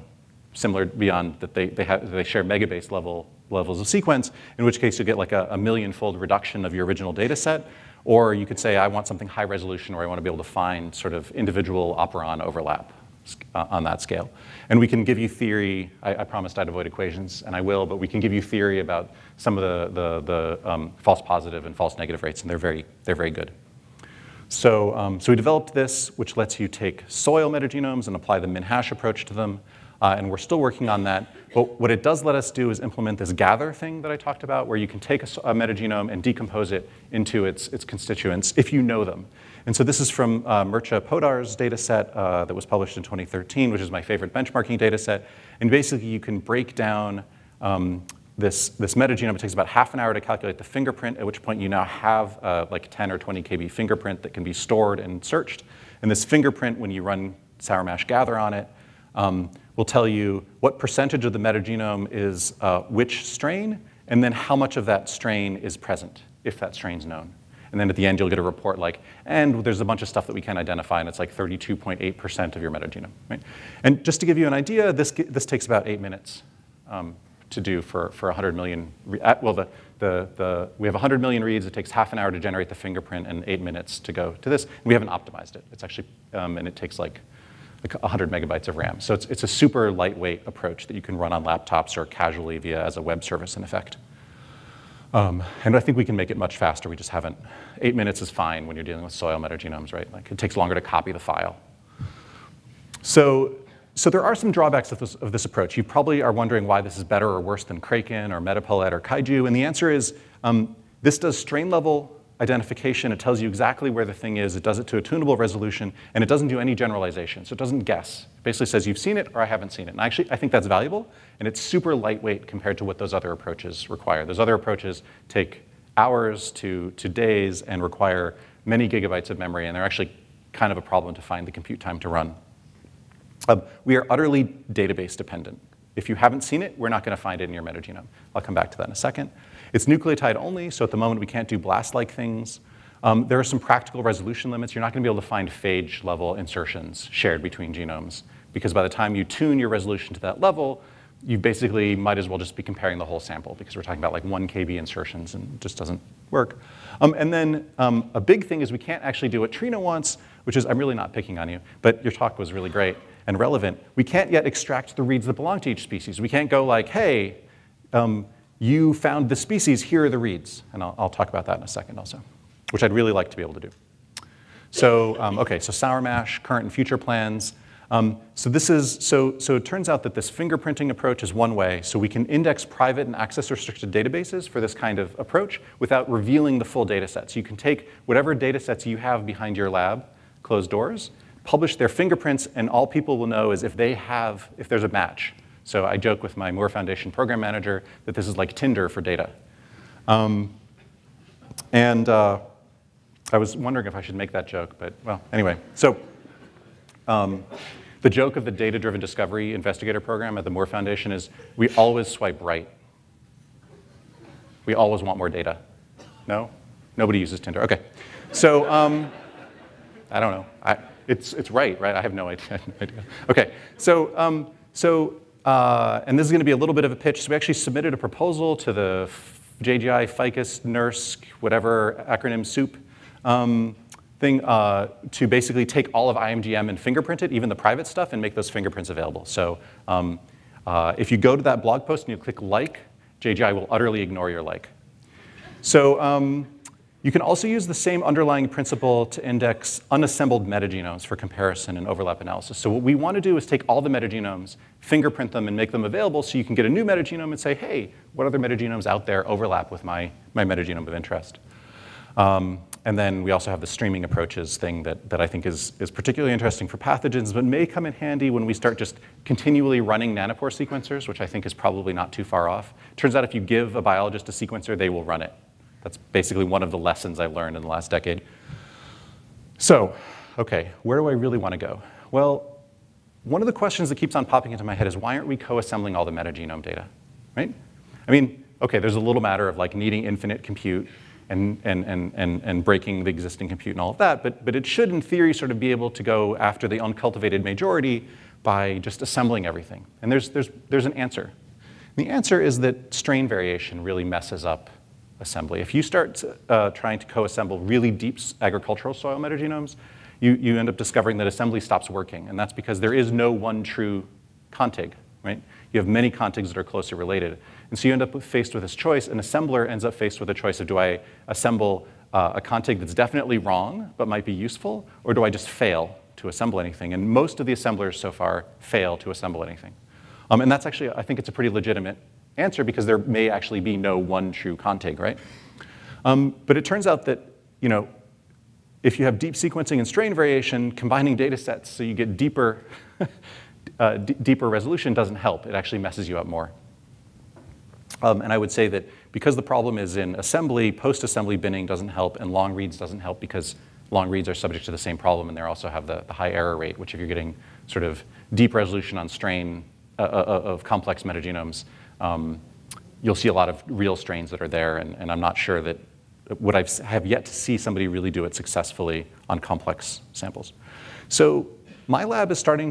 beyond that they share megabase levels of sequence, in which case you get like a million-fold reduction of your original data set. Or you could say, I want something high resolution, or I want to be able to find sort of individual operon overlap on that scale. And we can give you theory. I promised I'd avoid equations, and I will, but we can give you theory about some of the false positive and false negative rates, and they're very good. So we developed this, which lets you take soil metagenomes and apply the MinHash approach to them, and we're still working on that. But what it does let us do is implement this gather thing that I talked about, where you can take a metagenome and decompose it into its constituents if you know them. And so this is from Mircea Podar's data set that was published in 2013, which is my favorite benchmarking data set. And basically, you can break down this metagenome. It takes about half an hour to calculate the fingerprint, at which point you now have like 10 or 20 KB fingerprint that can be stored and searched. And this fingerprint, when you run Sour Mash Gather on it, will tell you what percentage of the metagenome is which strain, and then how much of that strain is present, if that strain's known. And then at the end, you'll get a report like, and there's a bunch of stuff that we can't identify, and it's like 32.8% of your metagenome, right? And just to give you an idea, this takes about 8 minutes to do for 100 million. Well, we have 100 million reads. It takes half an hour to generate the fingerprint and 8 minutes to go to this. And we haven't optimized it. It's actually, and it takes like 100 megabytes of RAM. So it's a super lightweight approach that you can run on laptops or casually as a web service, in effect. And I think we can make it much faster. We just haven't. 8 minutes is fine when you're dealing with soil metagenomes, right? Like, it takes longer to copy the file. So there are some drawbacks of this approach. You probably are wondering why this is better or worse than Kraken or Metapolet or Kaiju. And the answer is this does strain level identification. It tells you exactly where the thing is. It does it to a tunable resolution. And it doesn't do any generalization. So it doesn't guess. It basically says you've seen it or I haven't seen it. And actually, I think that's valuable. And it's super lightweight compared to what those other approaches require. Those other approaches take hours to days and require many gigabytes of memory. And they're actually kind of a problem to find the compute time to run. We are utterly database dependent. If you haven't seen it, we're not going to find it in your metagenome. I'll come back to that in a second. It's nucleotide only, so at the moment we can't do BLAST-like things. There are some practical resolution limits. You're not going to be able to find phage-level insertions shared between genomes, because by the time you tune your resolution to that level, you basically might as well just be comparing the whole sample, because we're talking about like 1 KB insertions, and it just doesn't work. And then a big thing is we can't actually do what Trina wants, which is, I'm really not picking on you, but your talk was really great. and relevant, we can't yet extract the reads that belong to each species. We can't go like, hey, you found the species, here are the reads. And I'll talk about that in a second also, which I'd really like to be able to do. So, okay, so sour mash, current and future plans. So it turns out that this fingerprinting approach is one way, so we can index private and access restricted databases for this kind of approach without revealing the full data set. So you can take whatever data sets you have behind your lab, closed doors, publish their fingerprints, and all people will know is if there's a match. So I joke with my Moore Foundation program manager that this is like Tinder for data. I was wondering if I should make that joke, but well, anyway. So the joke of the data-driven discovery investigator program at the Moore Foundation is we always swipe right. We always want more data. No? Nobody uses Tinder. Okay. So I don't know. It's right? I have no idea. Okay. So, and this is going to be a little bit of a pitch. So we actually submitted a proposal to the JGI, FICUS, NERSC, whatever acronym soup thing to basically take all of IMGM and fingerprint it, even the private stuff, and make those fingerprints available. So if you go to that blog post and you click like, JGI will utterly ignore your like. So you can also use the same underlying principle to index unassembled metagenomes for comparison and overlap analysis. So what we want to do is take all the metagenomes, fingerprint them, and make them available so you can get a new metagenome and say, hey, what other metagenomes out there overlap with my metagenome of interest? And then we also have the streaming approaches thing that I think is particularly interesting for pathogens, but may come in handy when we start just continually running nanopore sequencers, which I think is probably not too far off. Turns out if you give a biologist a sequencer, they will run it. That's basically one of the lessons I've learned in the last decade. So, okay, where do I really want to go? Well, one of the questions that keeps on popping into my head is why aren't we co-assembling all the metagenome data, right? I mean, okay, there's a little matter of like needing infinite compute and breaking the existing compute and all of that, but it should, in theory, sort of be able to go after the uncultivated majority by just assembling everything. And there's an answer. The answer is that strain variation really messes up assembly. If you start trying to co-assemble really deep agricultural soil metagenomes, you end up discovering that assembly stops working, and that's because there is no one true contig, right? You have many contigs that are closely related. And so you end up faced with this choice. An assembler ends up faced with a choice of do I assemble a contig that's definitely wrong but might be useful, or do I just fail to assemble anything? And most of the assemblers so far fail to assemble anything. And that's actually, I think it's a pretty legitimate answer because there may actually be no one true contig, right? But it turns out that, you know, if you have deep sequencing and strain variation, combining data sets so you get deeper, deeper resolution doesn't help. It actually messes you up more. And I would say that because the problem is in assembly, post-assembly binning doesn't help, and long reads doesn't help because long reads are subject to the same problem, and they also have the high error rate, which if you're getting sort of deep resolution on strain of complex metagenomes, you'll see a lot of real strains that are there, and I'm not sure that I have yet to see somebody really do it successfully on complex samples. So my lab is starting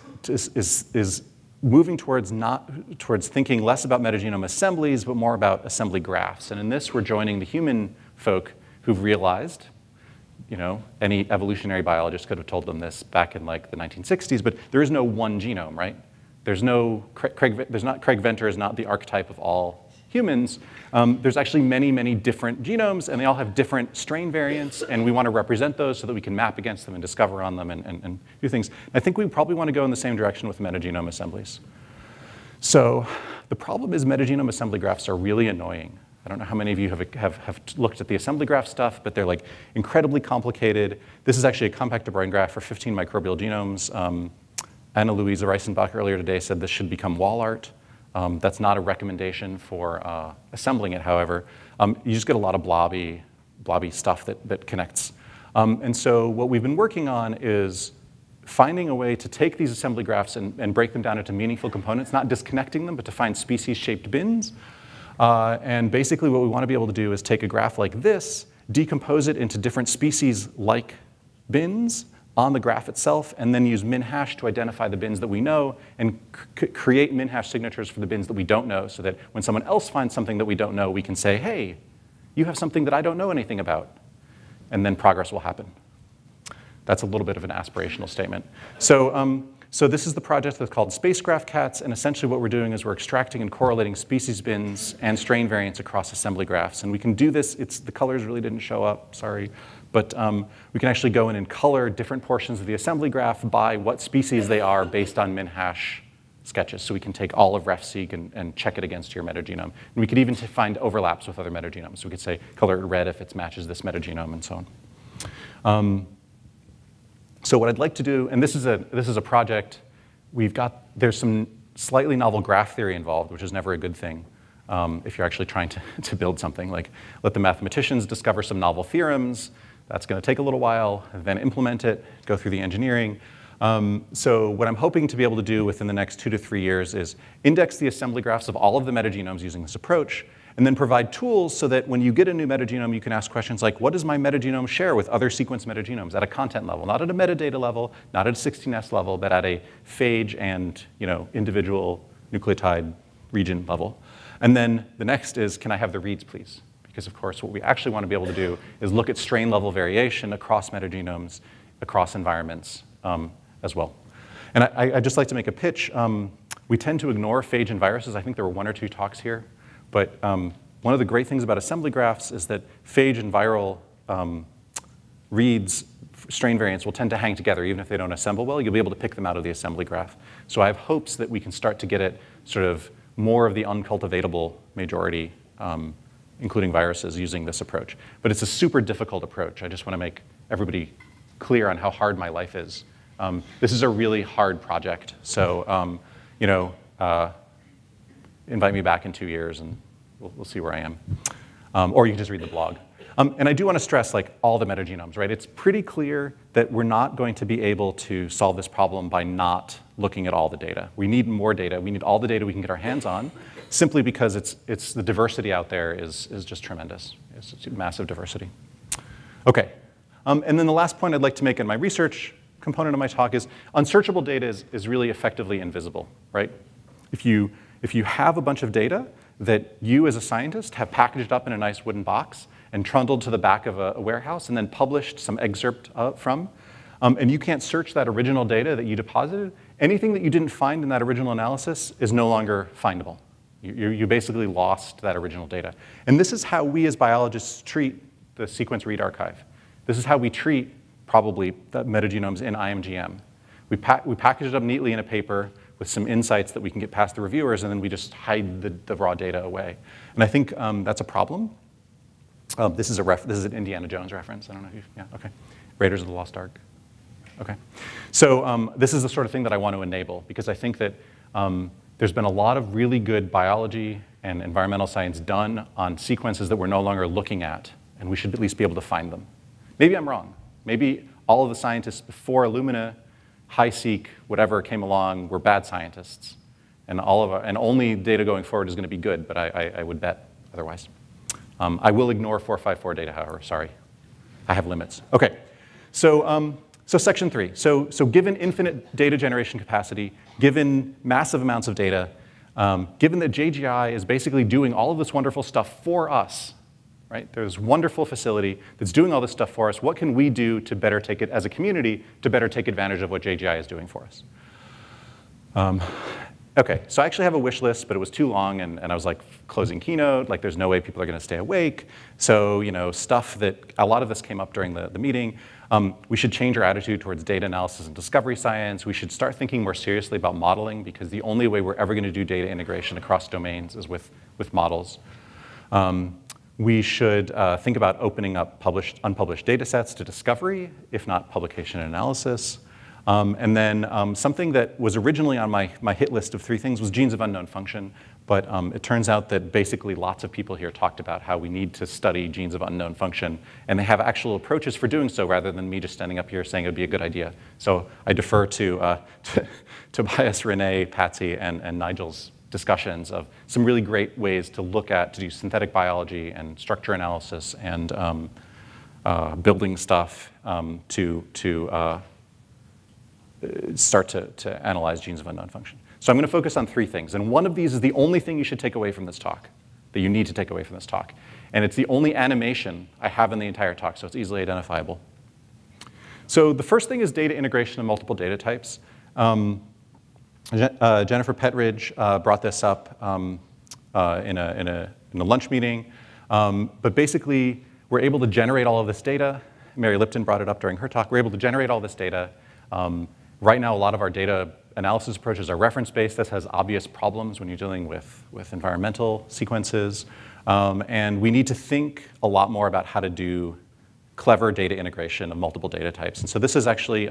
is moving towards thinking less about metagenome assemblies, but more about assembly graphs. And in this, we're joining the human folk who've realized, you know, any evolutionary biologist could have told them this back in like the 1960s, but there is no one genome, right? There's Craig Venter is not the archetype of all humans. There's actually many, many different genomes, and they all have different strain variants, and we want to represent those so that we can map against them and discover on them and do things. I think we probably want to go in the same direction with metagenome assemblies. So the problem is metagenome assembly graphs are really annoying. I don't know how many of you have looked at the assembly graph stuff, but they're like incredibly complicated. This is actually a compact de Bruijn graph for 15 microbial genomes. Anna Louise Reisenbach earlier today said this should become wall art. That's not a recommendation for assembling it, however. You just get a lot of blobby stuff that connects. And so what we've been working on is finding a way to take these assembly graphs and break them down into meaningful components, not disconnecting them, but to find species-shaped bins. And basically what we want to be able to do is take a graph like this, decompose it into different species-like bins on the graph itself, and then use min-hash to identify the bins that we know, and create min-hash signatures for the bins that we don't know, so that when someone else finds something that we don't know, we can say, hey, you have something that I don't know anything about. And then progress will happen. That's a little bit of an aspirational statement. So So this is the project that's called Spacecraft Cats, and essentially what we're doing is we're extracting and correlating species bins and strain variants across assembly graphs. And we can do this, the colors really didn't show up, sorry, but we can actually go in and color different portions of the assembly graph by what species they are based on min-hash sketches. So we can take all of RefSeq and check it against your metagenome. And we could even find overlaps with other metagenomes. So we could say color it red if it matches this metagenome and so on. So what I'd like to do, and this is a project, there's some slightly novel graph theory involved, which is never a good thing if you're actually trying to build something. Like, let the mathematicians discover some novel theorems. That's going to take a little while, then implement it, go through the engineering. So what I'm hoping to be able to do within the next 2 to 3 years is index the assembly graphs of all of the metagenomes using this approach, and then provide tools so that when you get a new metagenome, you can ask questions like, what does my metagenome share with other sequence metagenomes at a content level, not at a metadata level, not at a 16S level, but at a phage and individual nucleotide region level. And then the next is, can I have the reads, please? Because of course, what we actually want to be able to do is look at strain level variation across metagenomes, across environments as well. And I'd just like to make a pitch. We tend to ignore phage and viruses. I think there were 1 or 2 talks here. But one of the great things about assembly graphs is that phage and viral reads, strain variants, will tend to hang together even if they don't assemble well. You'll be able to pick them out of the assembly graph. So I have hopes that we can start to get at sort of more of the uncultivatable majority, including viruses, using this approach. But it's a super difficult approach. I just want to make everybody clear on how hard my life is. This is a really hard project. So invite me back in 2 years, and we'll see where I am. Or you can just read the blog. And I do want to stress, like, all the metagenomes, right? It's pretty clear that we're not going to be able to solve this problem by not looking at all the data. We need more data. We need all the data we can get our hands on, simply because the diversity out there is just tremendous. It's massive diversity. OK. And then the last point I'd like to make in my research component of my talk is unsearchable data is really effectively invisible, right? If you have a bunch of data that you as a scientist have packaged up in a nice wooden box and trundled to the back of a warehouse and then published some excerpt from, and you can't search that original data that you deposited, anything that you didn't find in that original analysis is no longer findable. You basically lost that original data. And this is how we as biologists treat the sequence read archive. This is how we treat probably the metagenomes in IMGM. We package it up neatly in a paper with some insights that we can get past the reviewers, and then we just hide the raw data away. And I think that's a problem. This is an Indiana Jones reference. I don't know if yeah, OK. Raiders of the Lost Ark. OK. So this is the sort of thing that I want to enable, because I think that there's been a lot of really good biology and environmental science done on sequences that we're no longer looking at, and we should at least be able to find them. Maybe I'm wrong. Maybe all of the scientists before Illumina, HiSeq, whatever came along, were bad scientists, and only data going forward is going to be good. But I would bet otherwise. I will ignore 454 data, however. Sorry, I have limits. OK, so section 3. So given infinite data generation capacity, given massive amounts of data, given that JGI is basically doing all of this wonderful stuff for us. Right? There's a wonderful facility that's doing all this stuff for us. What can we do to better take it, as a community, to better take advantage of what JGI is doing for us? OK, so I actually have a wish list, but it was too long, and I was like closing keynote. Like, there's no way people are going to stay awake. So stuff that a lot of this came up during the meeting. We should change our attitude towards data analysis and discovery science. We should start thinking more seriously about modeling, because the only way we're ever going to do data integration across domains is with models. We should think about opening up unpublished data sets to discovery, if not publication and analysis. And then something that was originally on my hit list of 3 things was genes of unknown function. But it turns out that basically lots of people here talked about how we need to study genes of unknown function. And they have actual approaches for doing so, rather than me just standing up here saying it would be a good idea. So I defer to Tobias, Renee, Patsy, and Nigel's discussions of some really great ways to do synthetic biology and structure analysis and building stuff to start to analyze genes of unknown function. So I'm going to focus on 3 things. And one of these is the only thing you should take away from this talk, that you need to take away from this talk. And it's the only animation I have in the entire talk, so it's easily identifiable. So the first thing is data integration of multiple data types. Jennifer Petridge brought this up in a lunch meeting. But basically, we're able to generate all of this data. Mary Lipton brought it up during her talk. We're able to generate all this data. Right now, a lot of our data analysis approaches are reference-based. This has obvious problems when you're dealing with environmental sequences. And we need to think a lot more about how to do clever data integration of multiple data types. And so this is actually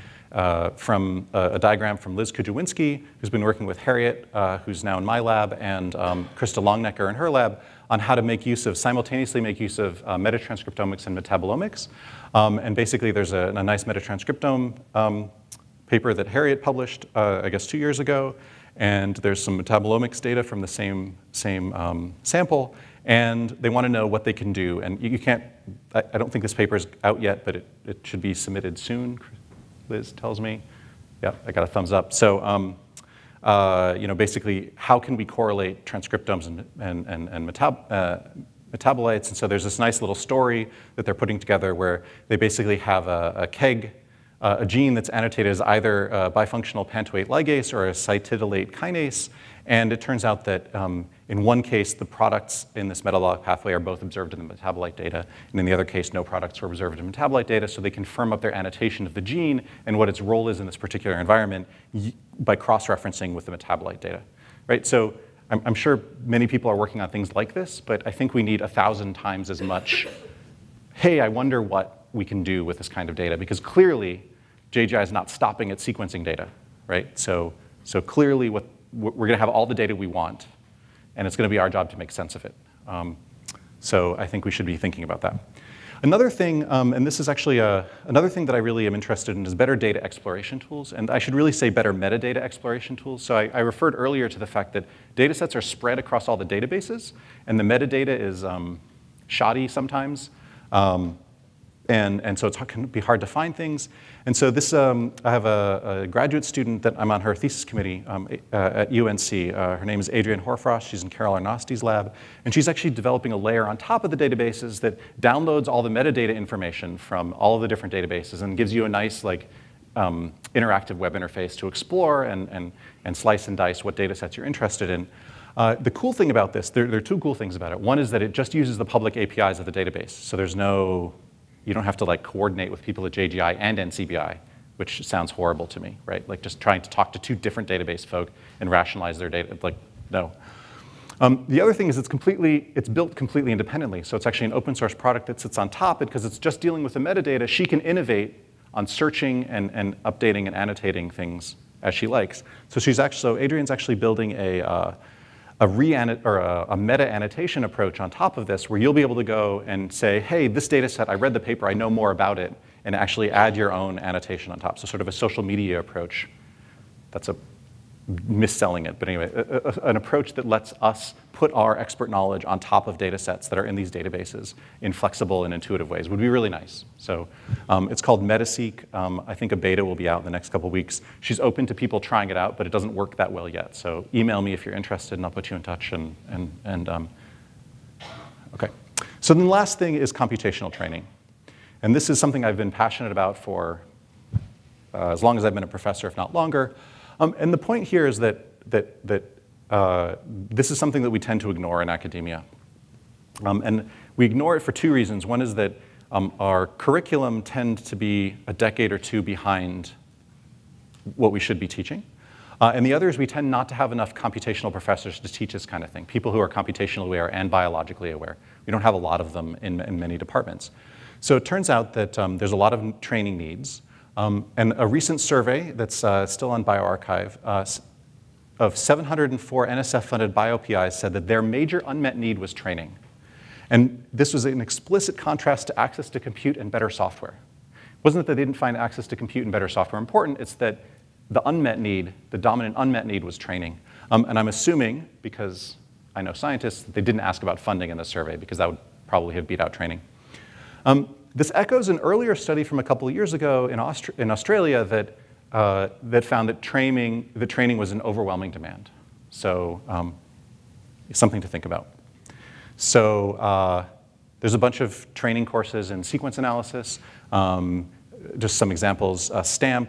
from a diagram from Liz Kujawinsky, who's been working with Harriet, who's now in my lab, and Krista Longnecker in her lab, on how to simultaneously make use of metatranscriptomics and metabolomics. And basically, there's a nice metatranscriptome paper that Harriet published, I guess 2 years ago. And there's some metabolomics data from the same sample. And they want to know what they can do. And you can't, I don't think this paper is out yet, but it should be submitted soon, Liz tells me. Yeah, I got a thumbs up. So basically, how can we correlate transcriptomes and metabolites? And so there's this nice little story that they're putting together where they basically have a KEG, a gene that's annotated as either a bifunctional pan-2,8 ligase or a cytidylate kinase. And it turns out that in one case, the products in this metabolic pathway are both observed in the metabolite data. And in the other case, no products were observed in metabolite data. So they can firm up their annotation of the gene and what its role is in this particular environment by cross-referencing with the metabolite data. Right? So I'm sure many people are working on things like this, but I think we need 1,000 times as much, hey, I wonder what we can do with this kind of data. Because clearly, JGI is not stopping at sequencing data. Right? So clearly, we're going to have all the data we want, and it's going to be our job to make sense of it. So I think we should be thinking about that. Another thing, and this is actually another thing that I really am interested in, is better data exploration tools. And I should really say better metadata exploration tools. So I referred earlier to the fact that data sets are spread across all the databases, and the metadata is shoddy sometimes. And so it can be hard to find things. And so this, I have a graduate student that I'm on her thesis committee at UNC. Her name is Adrienne Horfrost. She's in Carol Arnosti's lab. And she's actually developing a layer on top of the databases that downloads all the metadata information from all of the different databases and gives you a nice interactive web interface to explore and slice and dice what data sets you're interested in. The cool thing about this, there are two cool things about it. One is that it just uses the public APIs of the database. So there's no, you don't have to coordinate with people at JGI and NCBI, which sounds horrible to me, right? Like just trying to talk to two different database folk and rationalize their data, no. The other thing is it's built completely independently. So it's actually an open source product that sits on top, because it's just dealing with the metadata. She can innovate on searching and updating and annotating things as she likes. So Adrienne's actually building a meta annotation approach on top of this, where you'll be able to go and say, hey, this data set, I read the paper, I know more about it, and actually add your own annotation on top. So sort of a social media approach. That's misselling it, but anyway, an approach that lets us put our expert knowledge on top of data sets that are in these databases in flexible and intuitive ways would be really nice. So it's called MetaSeq. I think a beta will be out in the next couple of weeks. She's open to people trying it out, but it doesn't work that well yet. So email me if you're interested, and I'll put you in touch. Okay. So then the last thing is computational training. And this is something I've been passionate about for as long as I've been a professor, if not longer. And the point here is that this is something that we tend to ignore in academia. And we ignore it for two reasons. One is that our curriculum tend to be a decade or two behind what we should be teaching. And the other is we tend not to have enough computational professors to teach this kind of thing, people who are computationally aware and biologically aware. We don't have a lot of them in many departments. So it turns out that there's a lot of training needs. And a recent survey that's still on bioRxiv of 704 NSF-funded bio-PIs said that their major unmet need was training. And this was an explicit contrast to access to compute and better software. It wasn't that they didn't find access to compute and better software important, it's that the unmet need, the dominant unmet need, was training. And I'm assuming, because I know scientists, that they didn't ask about funding in the survey, because that would probably have beat out training. This echoes an earlier study from a couple of years ago in Australia that found that training was an overwhelming demand. So something to think about. So there's a bunch of training courses in sequence analysis. Just some examples, STAMPS.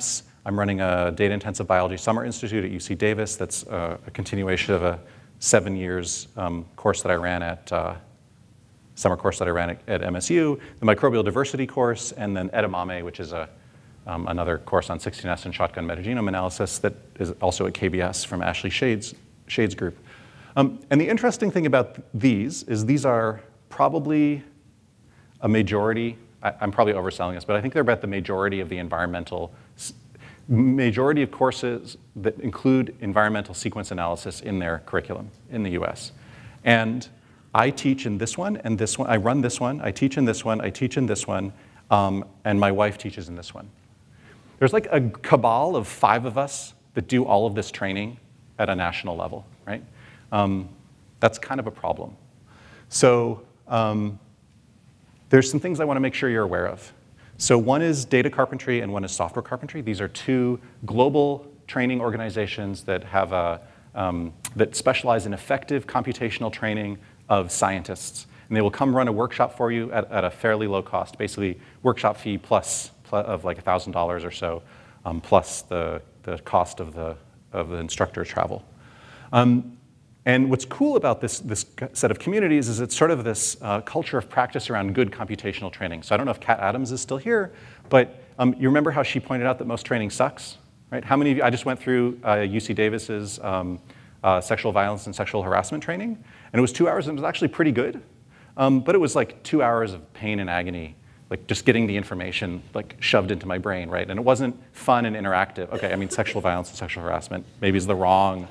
I'm running a data-intensive biology summer institute at UC Davis. That's a continuation of a 7 years course that I ran at, summer course that I ran at MSU, the microbial diversity course, and then edamame, which is another course on 16S and shotgun metagenome analysis that is also at KBS from Ashley Shade's group. And the interesting thing about these is these are probably a majority, I'm probably overselling this, but I think they're about the majority of the majority of courses that include environmental sequence analysis in their curriculum in the US. And I teach in this one and this one. I run this one, I teach in this one, I teach in this one, and my wife teaches in this one. There's like a cabal of 5 of us that do all of this training at a national level, right? That's kind of a problem. So there's some things I want to make sure you're aware of. So one is data carpentry and one is software carpentry. These are 2 global training organizations that have that specialize in effective computational training of scientists. And they will come run a workshop for you at a fairly low cost, basically workshop fee plus of like $1,000 or so, plus the cost of the instructor travel. And what's cool about this set of communities is it's sort of this culture of practice around good computational training. So I don't know if Kat Adams is still here, but you remember how she pointed out that most training sucks, right? How many of you, I just went through UC Davis's sexual violence and sexual harassment training, and it was 2 hours and it was actually pretty good, but it was like 2 hours of pain and agony, like just getting the information like shoved into my brain, right? And it wasn't fun and interactive. Okay, I mean sexual violence and sexual harassment maybe is the wrong,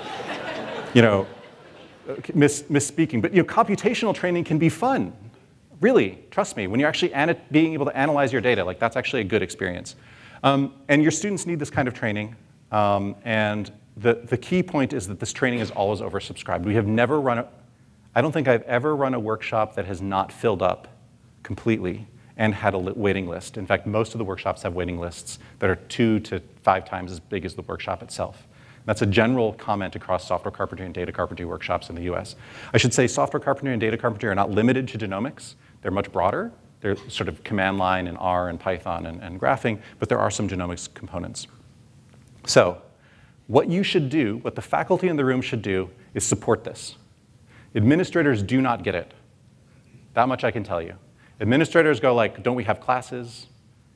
misspeaking, but computational training can be fun. Really, trust me, when you're actually being able to analyze your data, like that's actually a good experience. And your students need this kind of training. And the key point is that this training is always oversubscribed. We have never run I don't think I've ever run a workshop that has not filled up completely and had a waiting list. In fact, most of the workshops have waiting lists that are 2 to 5 times as big as the workshop itself. That's a general comment across software carpentry and data carpentry workshops in the US. I should say software carpentry and data carpentry are not limited to genomics. They're much broader. They're sort of command line and R and Python and graphing, but there are some genomics components. So what you should do, what the faculty in the room should do, is support this. Administrators do not get it. That much I can tell you. Administrators go like, don't we have classes?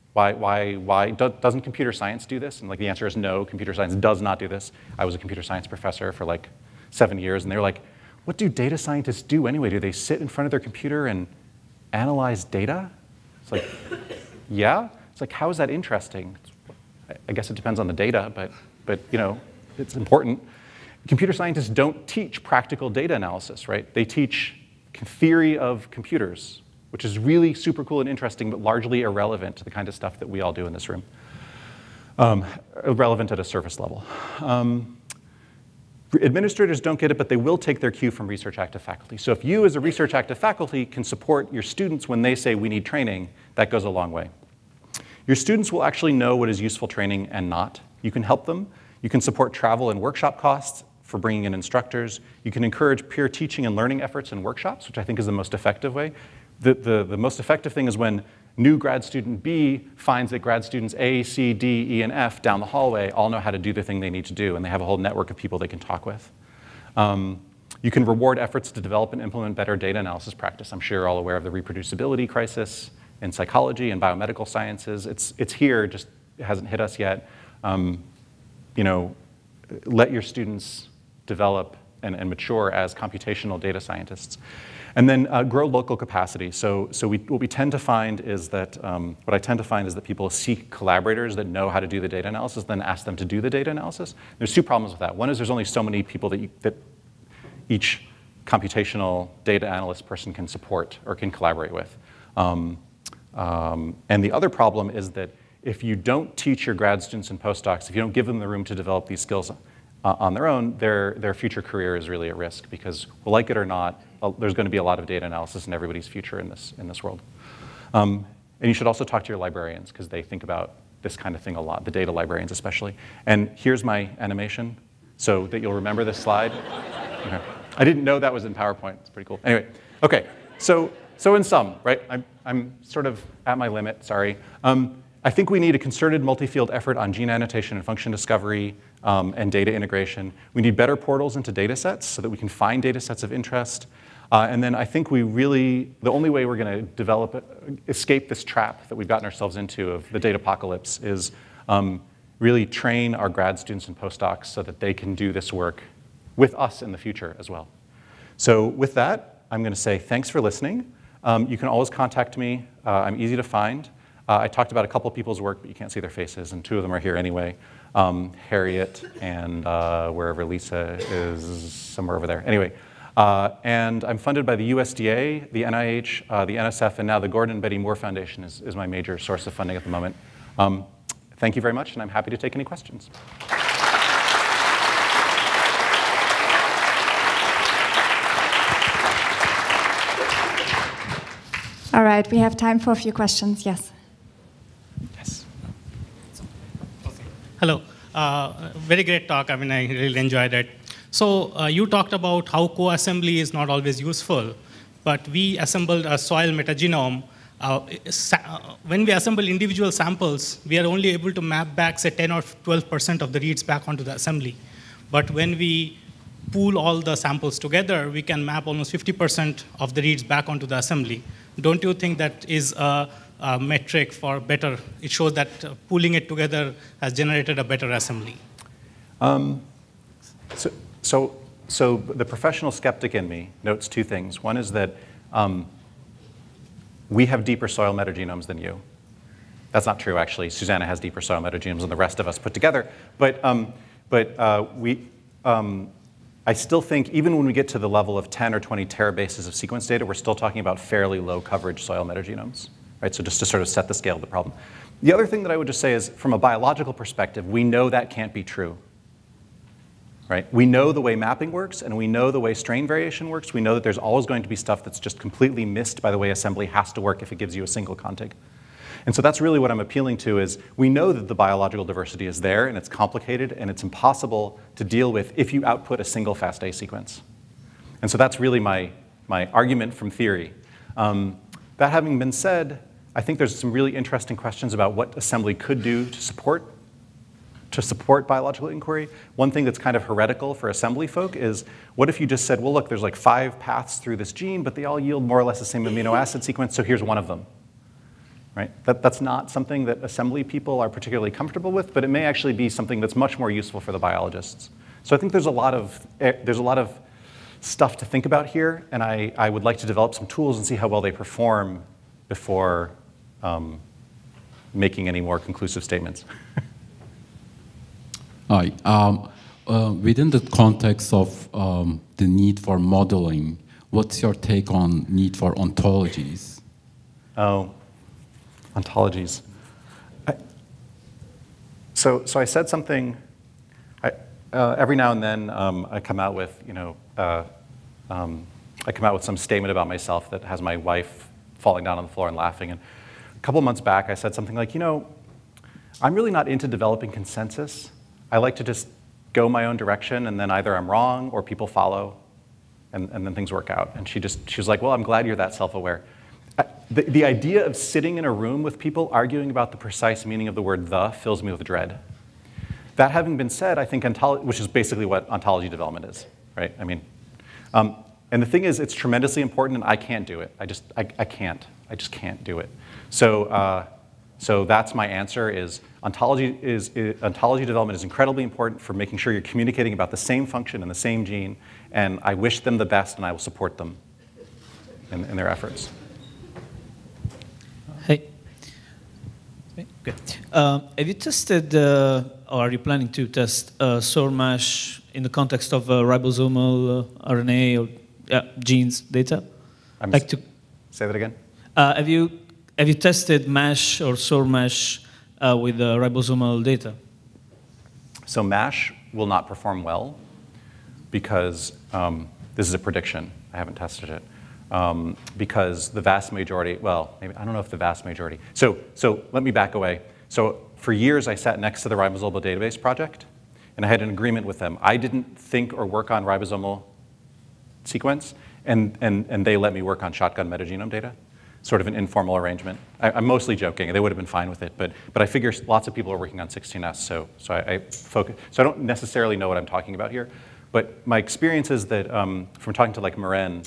Why doesn't computer science do this? And like the answer is no, computer science does not do this. I was a computer science professor for like 7 years, and they were like, what do data scientists do anyway? Do they sit in front of their computer and analyze data? It's like, yeah. It's like, how is that interesting? I guess it depends on the data, but it's important. Computer scientists don't teach practical data analysis, right? They teach theory of computers, which is really super cool and interesting, but largely irrelevant to the kind of stuff that we all do in this room. Relevant at a surface level. Administrators don't get it, but they will take their cue from research active faculty. So if you as a research active faculty can support your students when they say we need training, that goes a long way. Your students will actually know what is useful training and not. You can help them. You can support travel and workshop costs for bringing in instructors. You can encourage peer teaching and learning efforts in workshops, which I think is the most effective way. The most effective thing is when new grad student B finds that grad students A, C, D, E, and F down the hallway all know how to do the thing they need to do, and they have a whole network of people they can talk with. You can reward efforts to develop and implement better data analysis practice. I'm sure you're all aware of the reproducibility crisis in psychology and biomedical sciences. It's here, just it hasn't hit us yet. Let your students develop and mature as computational data scientists. And then grow local capacity. So what we tend to find is that, people seek collaborators that know how to do the data analysis, then ask them to do the data analysis. There's 2 problems with that. One is there's only so many people that each computational data analyst person can support or can collaborate with. And the other problem is that if you don't teach your grad students and postdocs, if you don't give them the room to develop these skills on their own, their future career is really at risk because, well, like it or not, there's going to be a lot of data analysis in everybody's future in this world. And you should also talk to your librarians because they think about this kind of thing a lot, the data librarians especially. And here's my animation so that you'll remember this slide. Okay. I didn't know that was in PowerPoint. It's pretty cool. Anyway, okay. So in sum, right, I'm sort of at my limit, sorry. I think we need a concerted multi-field effort on gene annotation and function discovery and data integration. We need better portals into data sets so that we can find data sets of interest. And then I think the only way we're going to escape this trap that we've gotten ourselves into of the data apocalypse is really train our grad students and postdocs so that they can do this work with us in the future as well. So with that, I'm going to say thanks for listening. You can always contact me. I'm easy to find. I talked about a couple of people's work, but you can't see their faces, and 2 of them are here anyway. Harriet and wherever Lisa is, somewhere over there. Anyway, and I'm funded by the USDA, the NIH, the NSF, and now the Gordon and Betty Moore Foundation is my major source of funding at the moment. Thank you very much, and I'm happy to take any questions. All right, we have time for a few questions. Yes. Yes. Hello. Very great talk. I mean, I really enjoyed it. So you talked about how co-assembly is not always useful, but we assembled a soil metagenome. When we assemble individual samples, we are only able to map back, say, 10 or 12% of the reads back onto the assembly. But when we pool all the samples together, we can map almost 50% of the reads back onto the assembly. Don't you think that is a metric for better? It shows that pooling it together has generated a better assembly. So the professional skeptic in me notes 2 things. One is that we have deeper soil metagenomes than you. That's not true, actually. Susanna has deeper soil metagenomes than the rest of us put together. But I still think even when we get to the level of 10 or 20 terabases of sequence data, we're still talking about fairly low coverage soil metagenomes, right? So just to sort of set the scale of the problem. The other thing that I would just say is from a biological perspective, we know that can't be true, right? We know the way mapping works, and we know the way strain variation works. We know that there's always going to be stuff that's just completely missed by the way assembly has to work if it gives you a single contig. And so that's really what I'm appealing to is we know that the biological diversity is there, and it's complicated, and it's impossible to deal with if you output a single FASTA sequence. And so that's really my argument from theory. That having been said, I think there's some really interesting questions about what assembly could do to support biological inquiry. One thing that's kind of heretical for assembly folk is, what if you just said, well, look, there's like 5 paths through this gene, but they all yield more or less the same amino acid sequence, so here's one of them. Right? That's not something that assembly people are particularly comfortable with, but it may actually be something that's much more useful for the biologists. So I think there's a lot of stuff to think about here, and I would like to develop some tools and see how well they perform before making any more conclusive statements. Hi. Within the context of the need for modeling, what's your take on need for ontologies? Oh. Ontologies. So I said something. Every now and then I come out with, I come out with some statement about myself that has my wife falling down on the floor and laughing. And a couple months back, I said something like, I'm really not into developing consensus. I like to just go my own direction, and then either I'm wrong or people follow, and then things work out. And she was like, well, I'm glad you're that self-aware. The idea of sitting in a room with people arguing about the precise meaning of the word "the" fills me with dread. That having been said, I think which is basically what ontology development is, right? I mean, and the thing is, it's tremendously important, and I can't do it. I just can't do it. So that's my answer: is ontology development is incredibly important for making sure you're communicating about the same function and the same gene. And I wish them the best, and I will support them in their efforts. Hey. Good. Have you tested, or are you planning to test SORMASH in the context of ribosomal RNA or genes data? Say that again. Have you tested MASH or SORMASH with ribosomal data? So MASH will not perform well because this is a prediction. I haven't tested it. Because the vast majority, well, maybe, I don't know if the vast majority. So let me back away. So for years, I sat next to the ribosomal database project, and I had an agreement with them. I didn't think or work on ribosomal sequence, and they let me work on shotgun metagenome data. sort of an informal arrangement. I'm mostly joking. They would have been fine with it, but I figure lots of people are working on 16S, so I focus. So I don't necessarily know what I'm talking about here, but my experience is that from talking to like Maren,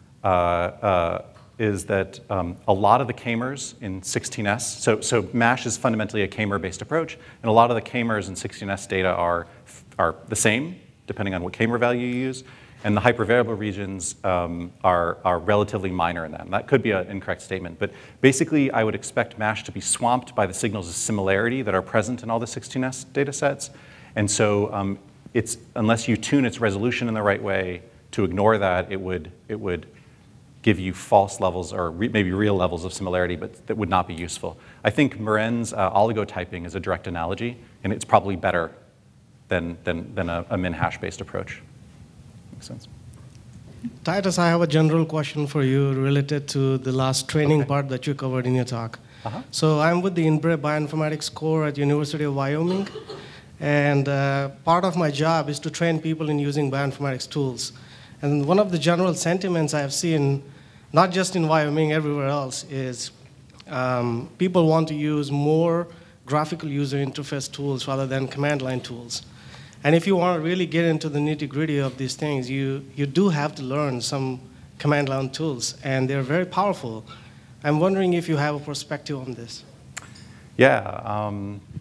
is that a lot of the k-mers in 16S, so MASH is fundamentally a k-mer-based approach, and a lot of the k-mers in 16S data are the same, depending on what k-mer value you use, and the hypervariable regions are relatively minor in that. And that could be an incorrect statement, but basically I would expect MASH to be swamped by the signals of similarity that are present in all the 16S data sets, and so unless you tune its resolution in the right way to ignore that, it would give you false levels or maybe real levels of similarity, but that would not be useful. I think Maren's oligotyping is a direct analogy, and it's probably better than a min-hash-based approach. Makes sense. Titus, I have a general question for you related to the last training part that you covered in your talk. So I'm with the INBRE Bioinformatics core at University of Wyoming, and part of my job is to train people in using bioinformatics tools. And one of the general sentiments I have seen, not just in Wyoming, everywhere else, is people want to use more graphical user interface tools rather than command line tools. And if you want to really get into the nitty-gritty of these things, you do have to learn some command line tools, and they're very powerful. I'm wondering if you have a perspective on this. Yeah.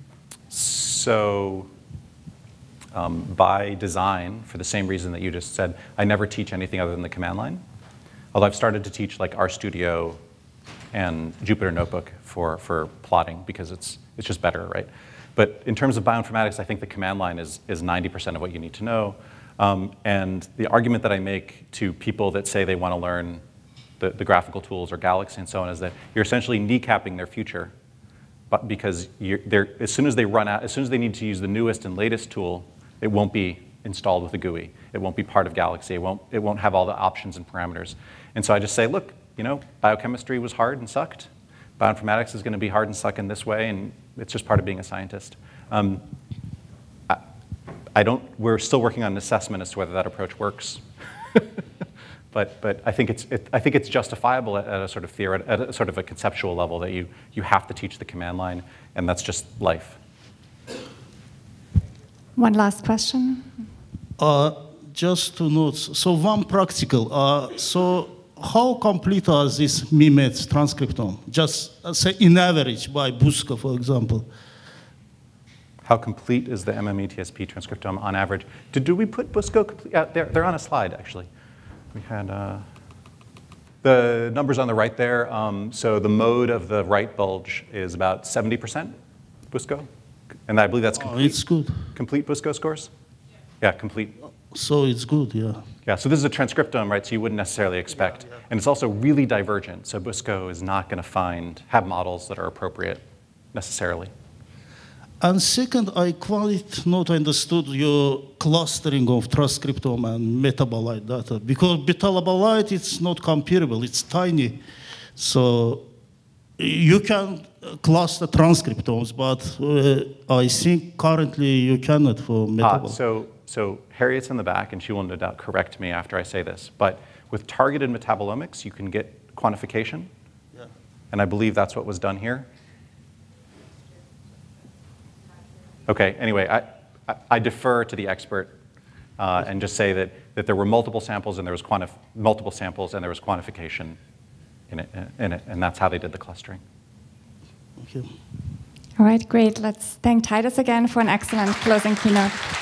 By design, for the same reason that you just said, I never teach anything other than the command line. Although I've started to teach like RStudio and Jupyter Notebook for plotting because it's just better, right? But in terms of bioinformatics, I think the command line is 90% of what you need to know. And the argument that I make to people that say they want to learn the graphical tools or Galaxy and so on is that you're essentially kneecapping their future. But because as soon as they run out, as soon as they need to use the newest and latest tool, it won't be installed with a GUI. It won't be part of Galaxy. It won't have all the options and parameters. And so I just say, look, biochemistry was hard and sucked. Bioinformatics is going to be hard and suck in this way, and it's just part of being a scientist. We're still working on an assessment as to whether that approach works. But I think it's justifiable at a sort of at a sort of a conceptual level that you have to teach the command line, and that's just life. One last question. Just two notes. So one practical. So how complete are these MIMETs transcriptome? Just say in average by Busco, for example. How complete is the MMETSP transcriptome on average? Did we put Busco complete? They're on a slide actually. We had the numbers on the right there. So the mode of the right bulge is about 70% Busco. And I believe that's complete. Oh, it's good. Complete Busco scores? Yeah, complete. So it's good, yeah. Yeah, so this is a transcriptome, right? So you wouldn't necessarily expect. Yeah. And it's also really divergent. So Busco is not going to have models that are appropriate necessarily. And second, I quite not understood your clustering of transcriptome and metabolite data, because metabolite, it's not comparable, it's tiny. So you can cluster transcriptomes, but I think currently you cannot for metabolite. So Harriet's in the back, and she will no doubt correct me after I say this, but with targeted metabolomics, you can get quantification, yeah. And I believe that's what was done here. Okay, anyway, I defer to the expert and just say that there were multiple samples and there was quantification in it, and that's how they did the clustering. Thank you. All right, great. Let's thank Titus again for an excellent closing keynote.